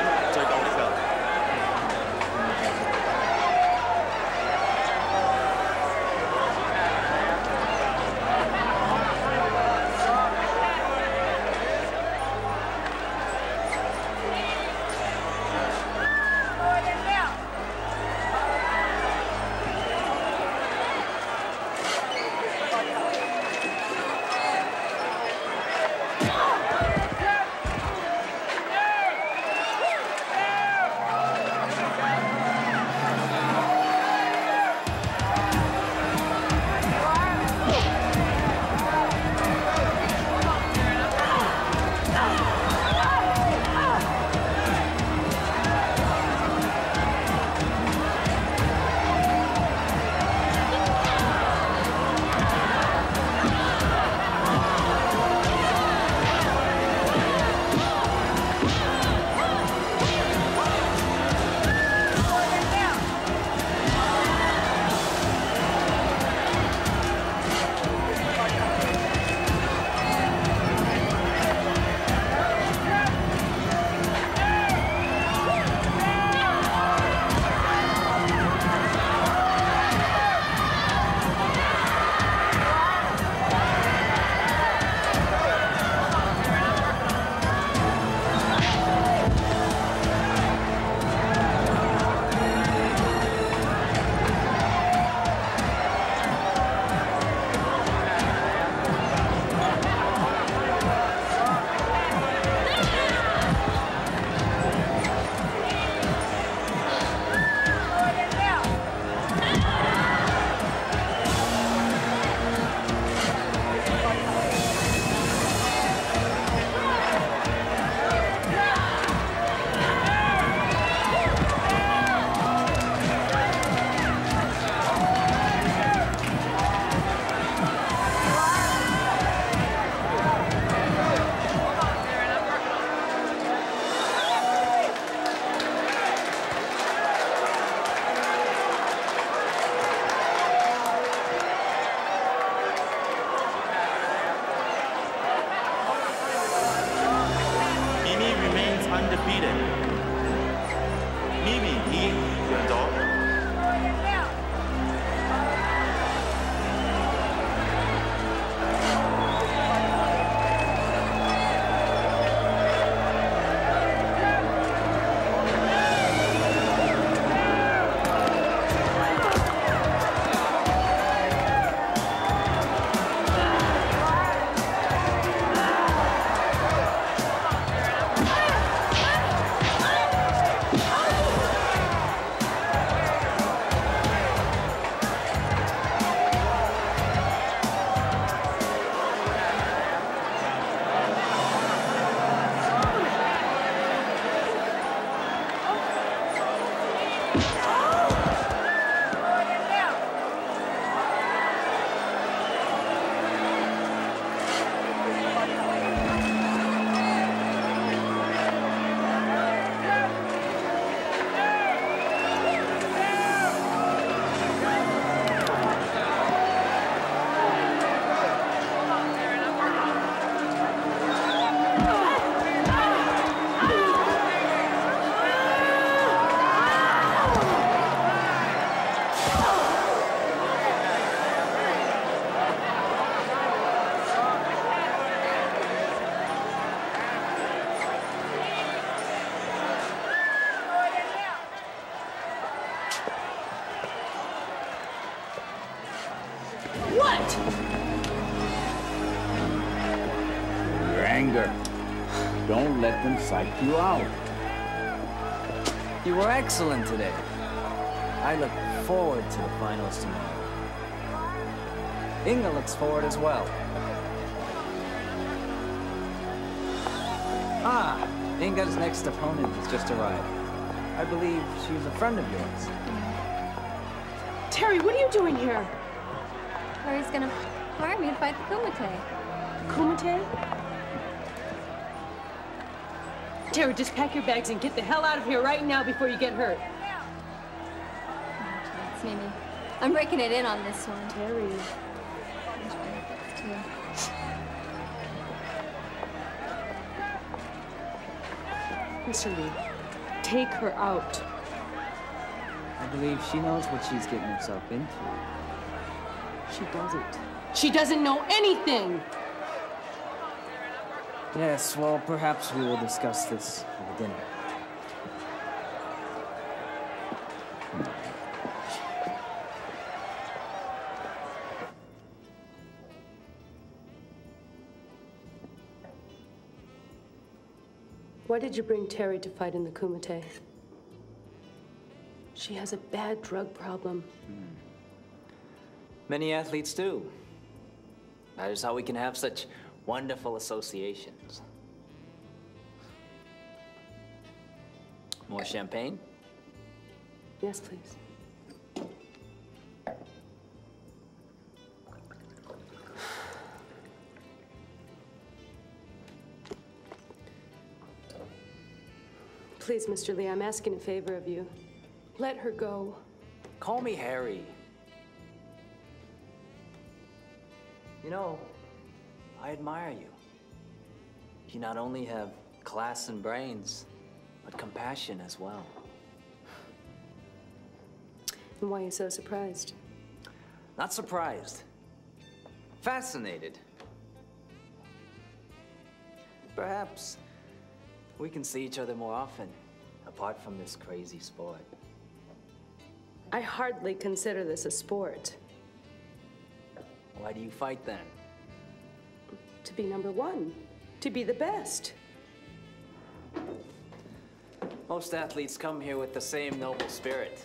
Hey, 女人 hey, 最夠力㗎。 hey. 女人最夠力㗎。 Hey. 女人最夠力㗎。 Hey. undefeated. Mimi, 你远走。 Your anger. Don't let them psych you out. You were excellent today. I look forward to the finals tomorrow. Inga looks forward as well. Ah, Inga's next opponent has just arrived. I believe she's a friend of yours. Terry, what are you doing here? Terry's gonna hire me to fight the Kumite. Kumite? Terry, just pack your bags and get the hell out of here right now before you get hurt. It's Mimi. I'm breaking it in on this one. Terry. Mr. Lee, take her out. I believe she knows what she's getting herself into. She doesn't. She doesn't know anything! Yes, well, perhaps we will discuss this over dinner. Why did you bring Terry to fight in the Kumite? She has a bad drug problem. Many athletes do. That is how we can have such wonderful associations. More champagne? Yes, please. Please, Mr. Lee, I'm asking a favor of you. Let her go. Call me Harry. You know, I admire you. You not only have class and brains, but compassion as well. And why are you so surprised? Not surprised. Fascinated. Perhaps we can see each other more often, apart from this crazy sport. I hardly consider this a sport. Why do you fight then? To be number one. To be the best. Most athletes come here with the same noble spirit.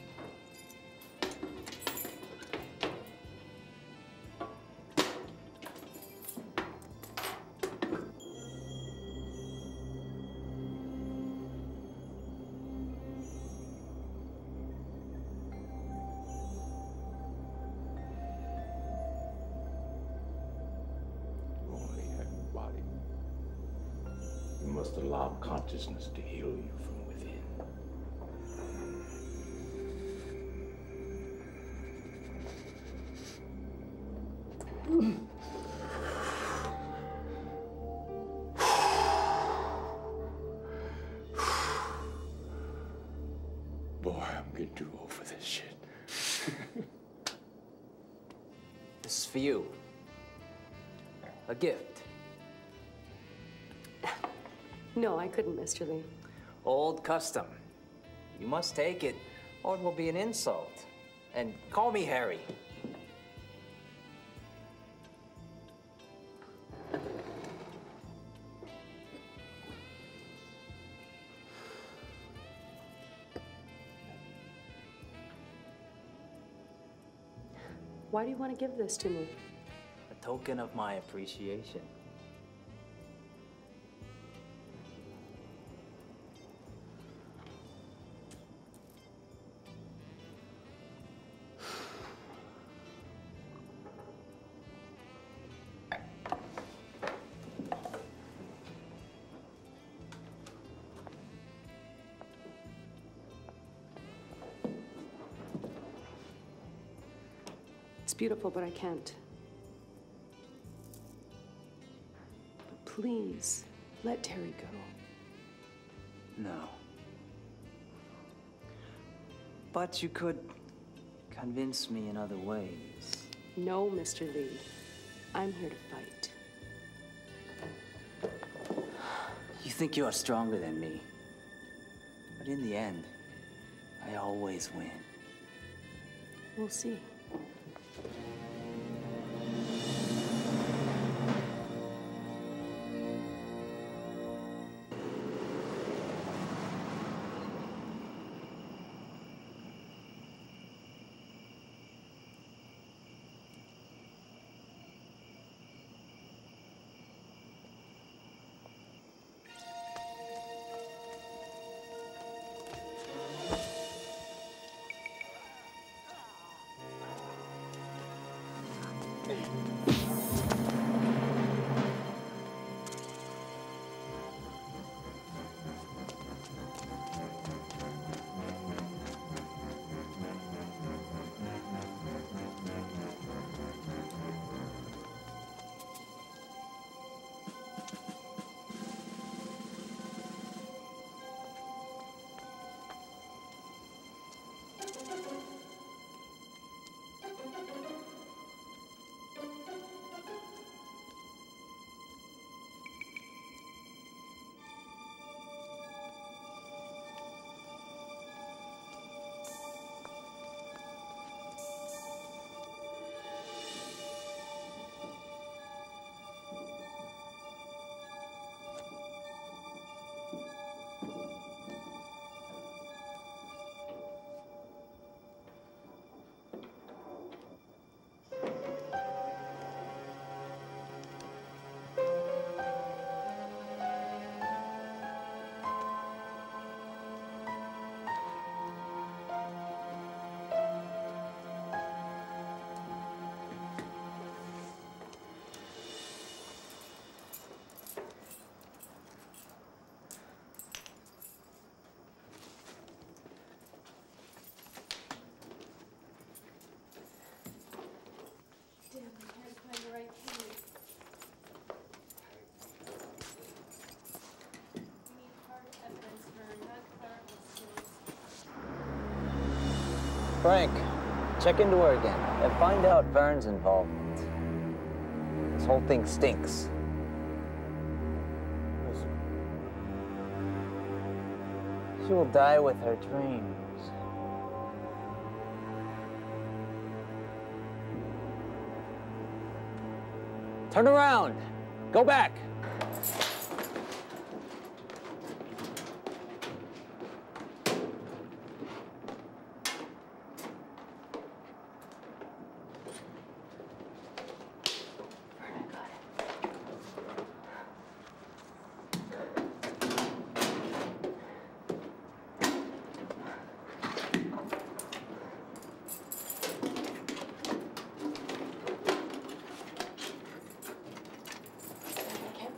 You must allow consciousness to heal you from within. Boy, I'm getting too old for this shit. This is for you. A gift. No, I couldn't, Mr. Lee. Old custom. You must take it, or it will be an insult. And call me Harry. Why do you want to give this to me? A token of my appreciation. It's beautiful, but I can't. But please, let Terry go. No. But you could convince me in other ways. No, Mr. Lee. I'm here to fight. You think you are stronger than me. But in the end, I always win. We'll see. Frank, check into her again and find out Vern's involvement. This whole thing stinks. She will die with her dreams. Turn around! Go back! I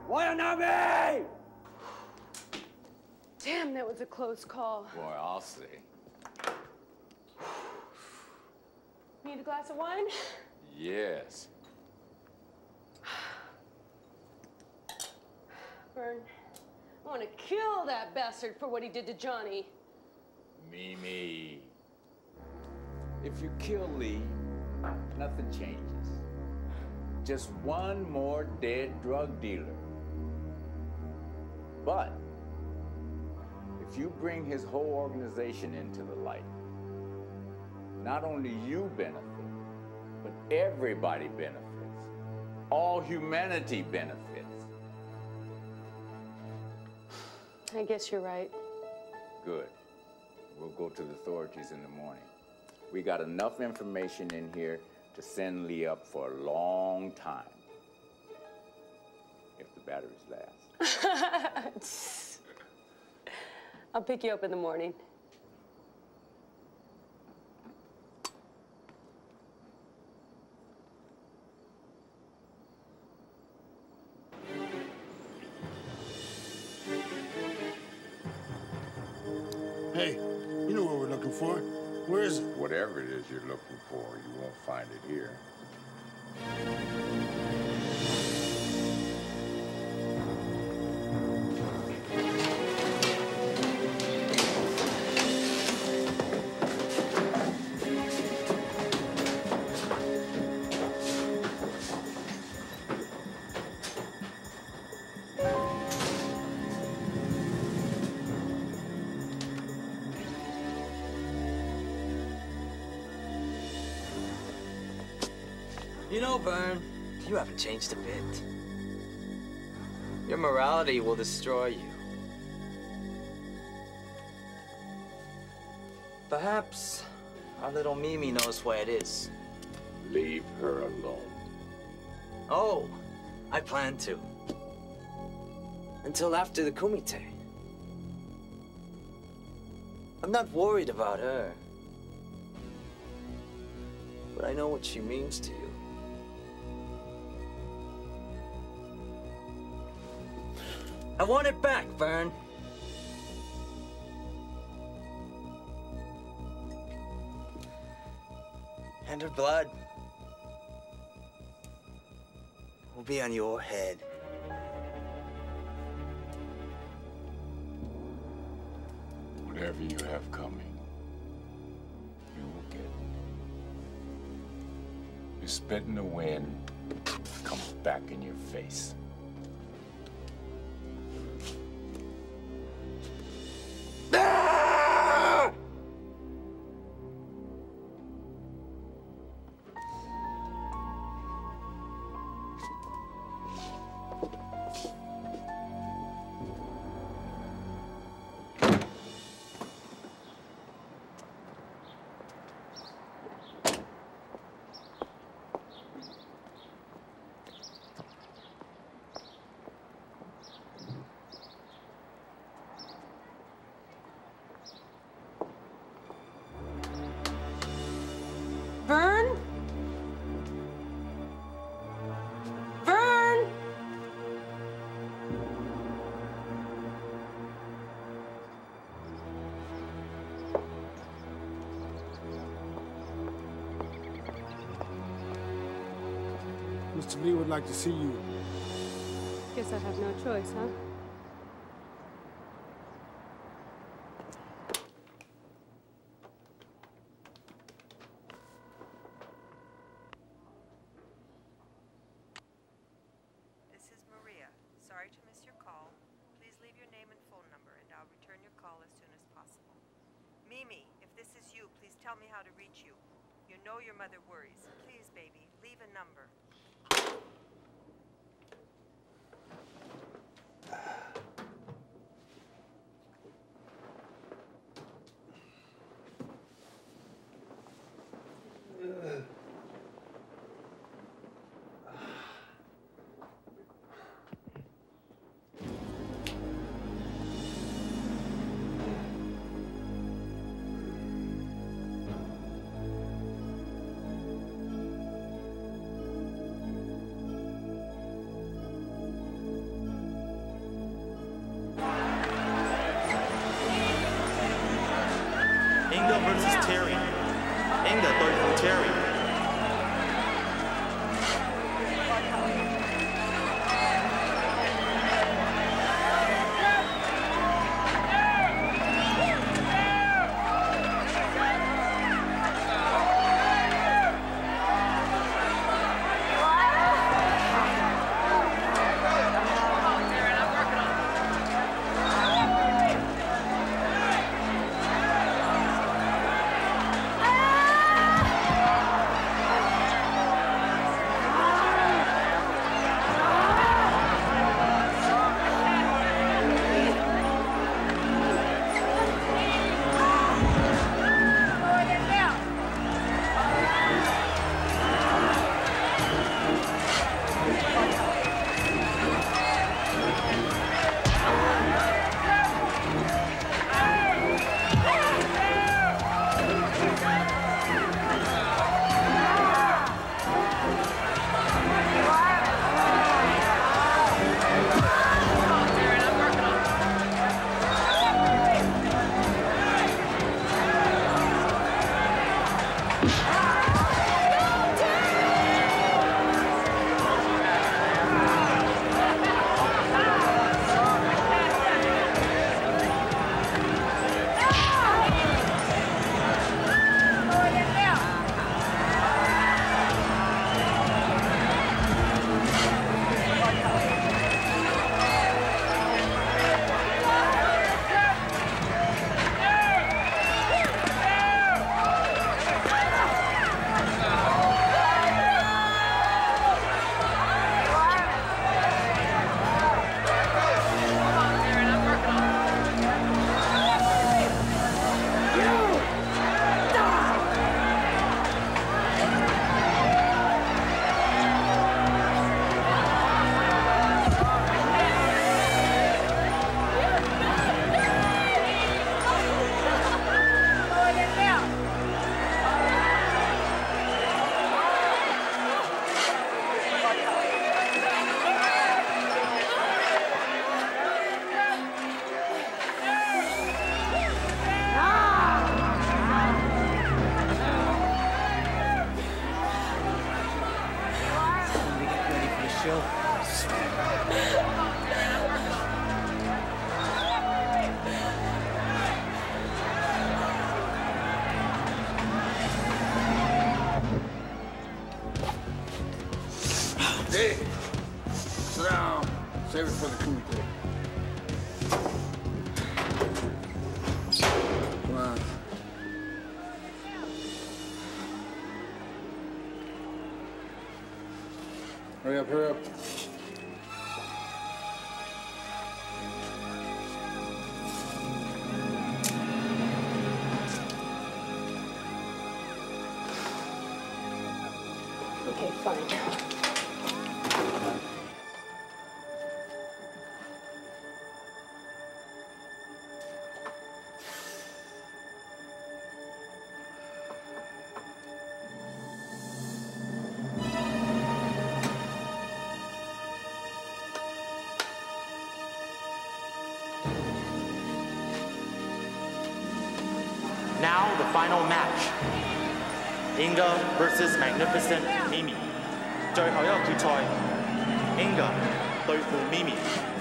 Wayanami! Damn, that was a close call. Boy, I'll say. Need a glass of wine? Yes. Vern, I want to kill that bastard for what he did to Johnny. Mimi. If you kill Lee, nothing changes. Just one more dead drug dealer. But if you bring his whole organization into the light, not only you benefit, but everybody benefits. All humanity benefits. I guess you're right. Good. We'll go to the authorities in the morning. We got enough information in here to send Lee up for a long time. If the batteries last. I'll pick you up in the morning. Hey, you know what we're looking for. Where is it? Whatever it is you're looking for, you won't find it here. You know, Vern, you haven't changed a bit. Your morality will destroy you. Perhaps our little Mimi knows where it is. Leave her alone. Oh, I plan to. Until after the Kumite. I'm not worried about her. But I know what she means to you. I want it back, Vern. And her blood will be on your head. Whatever you have coming, you will get. You spit in the wind, comes back in your face. Vern? Vern? Mr. Lee would like to see you. Guess I have no choice, huh? Sorry to miss your call. Please leave your name and phone number, and I'll return your call as soon as possible. Mimi, if this is you, please tell me how to reach you. You know your mother worries. Please, baby, leave a number. Hey, sit down. Save it for the kumite. Come on. Hurry up, hurry up. Okay, fine. Now the final match. Inga versus Magnificent Mimi. 最後一個決賽 ，Inga 對付 Mimi。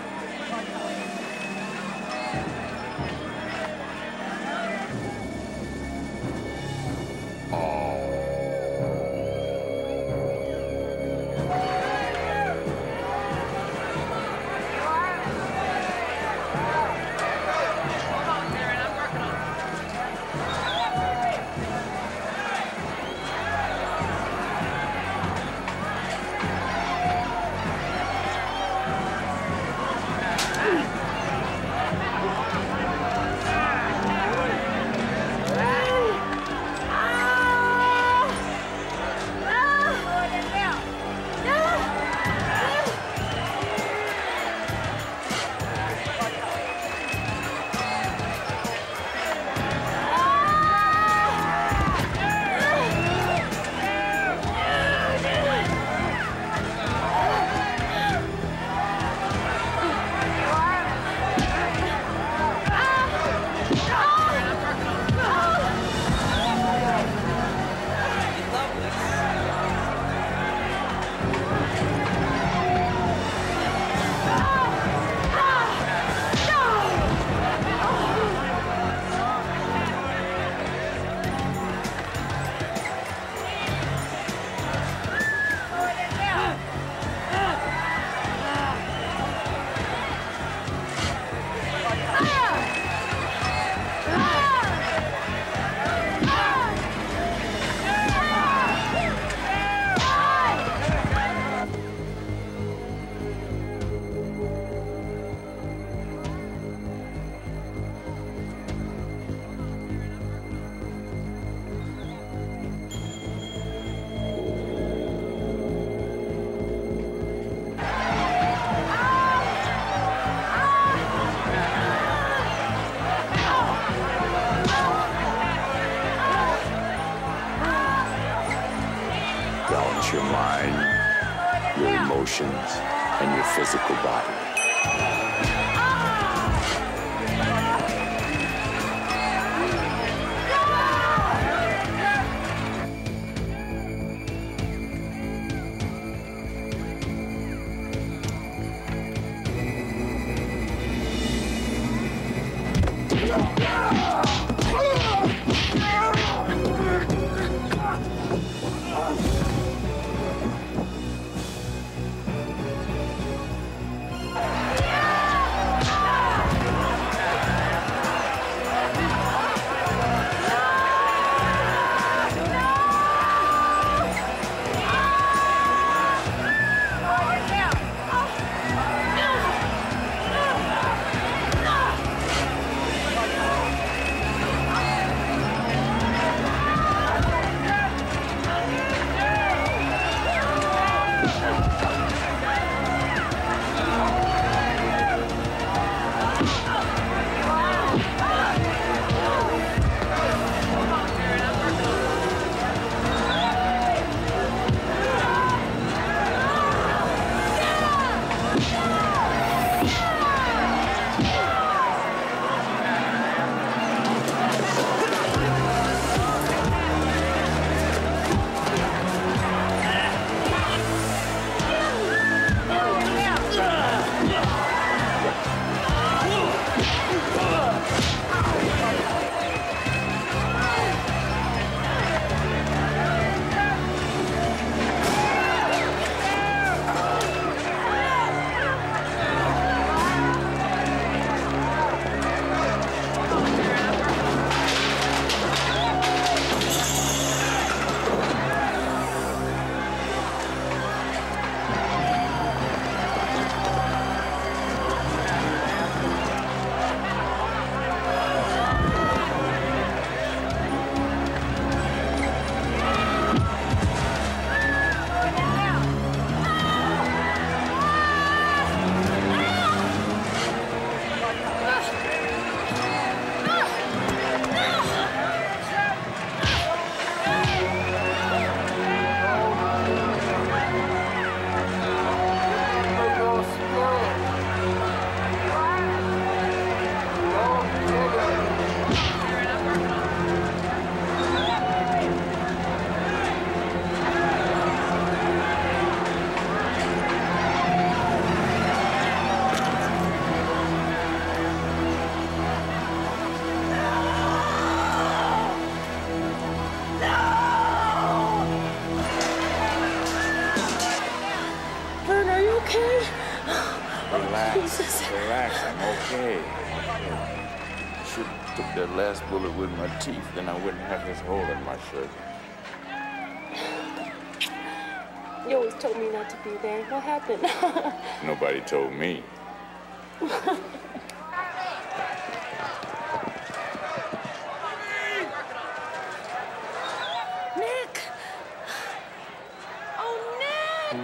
Your mind, your emotions, and your physical body. Relax, I'm okay. I should have took that last bullet with my teeth, then I wouldn't have this hole in my shirt. You always told me not to be there. What happened? Nobody told me. Nick! Oh, Nick!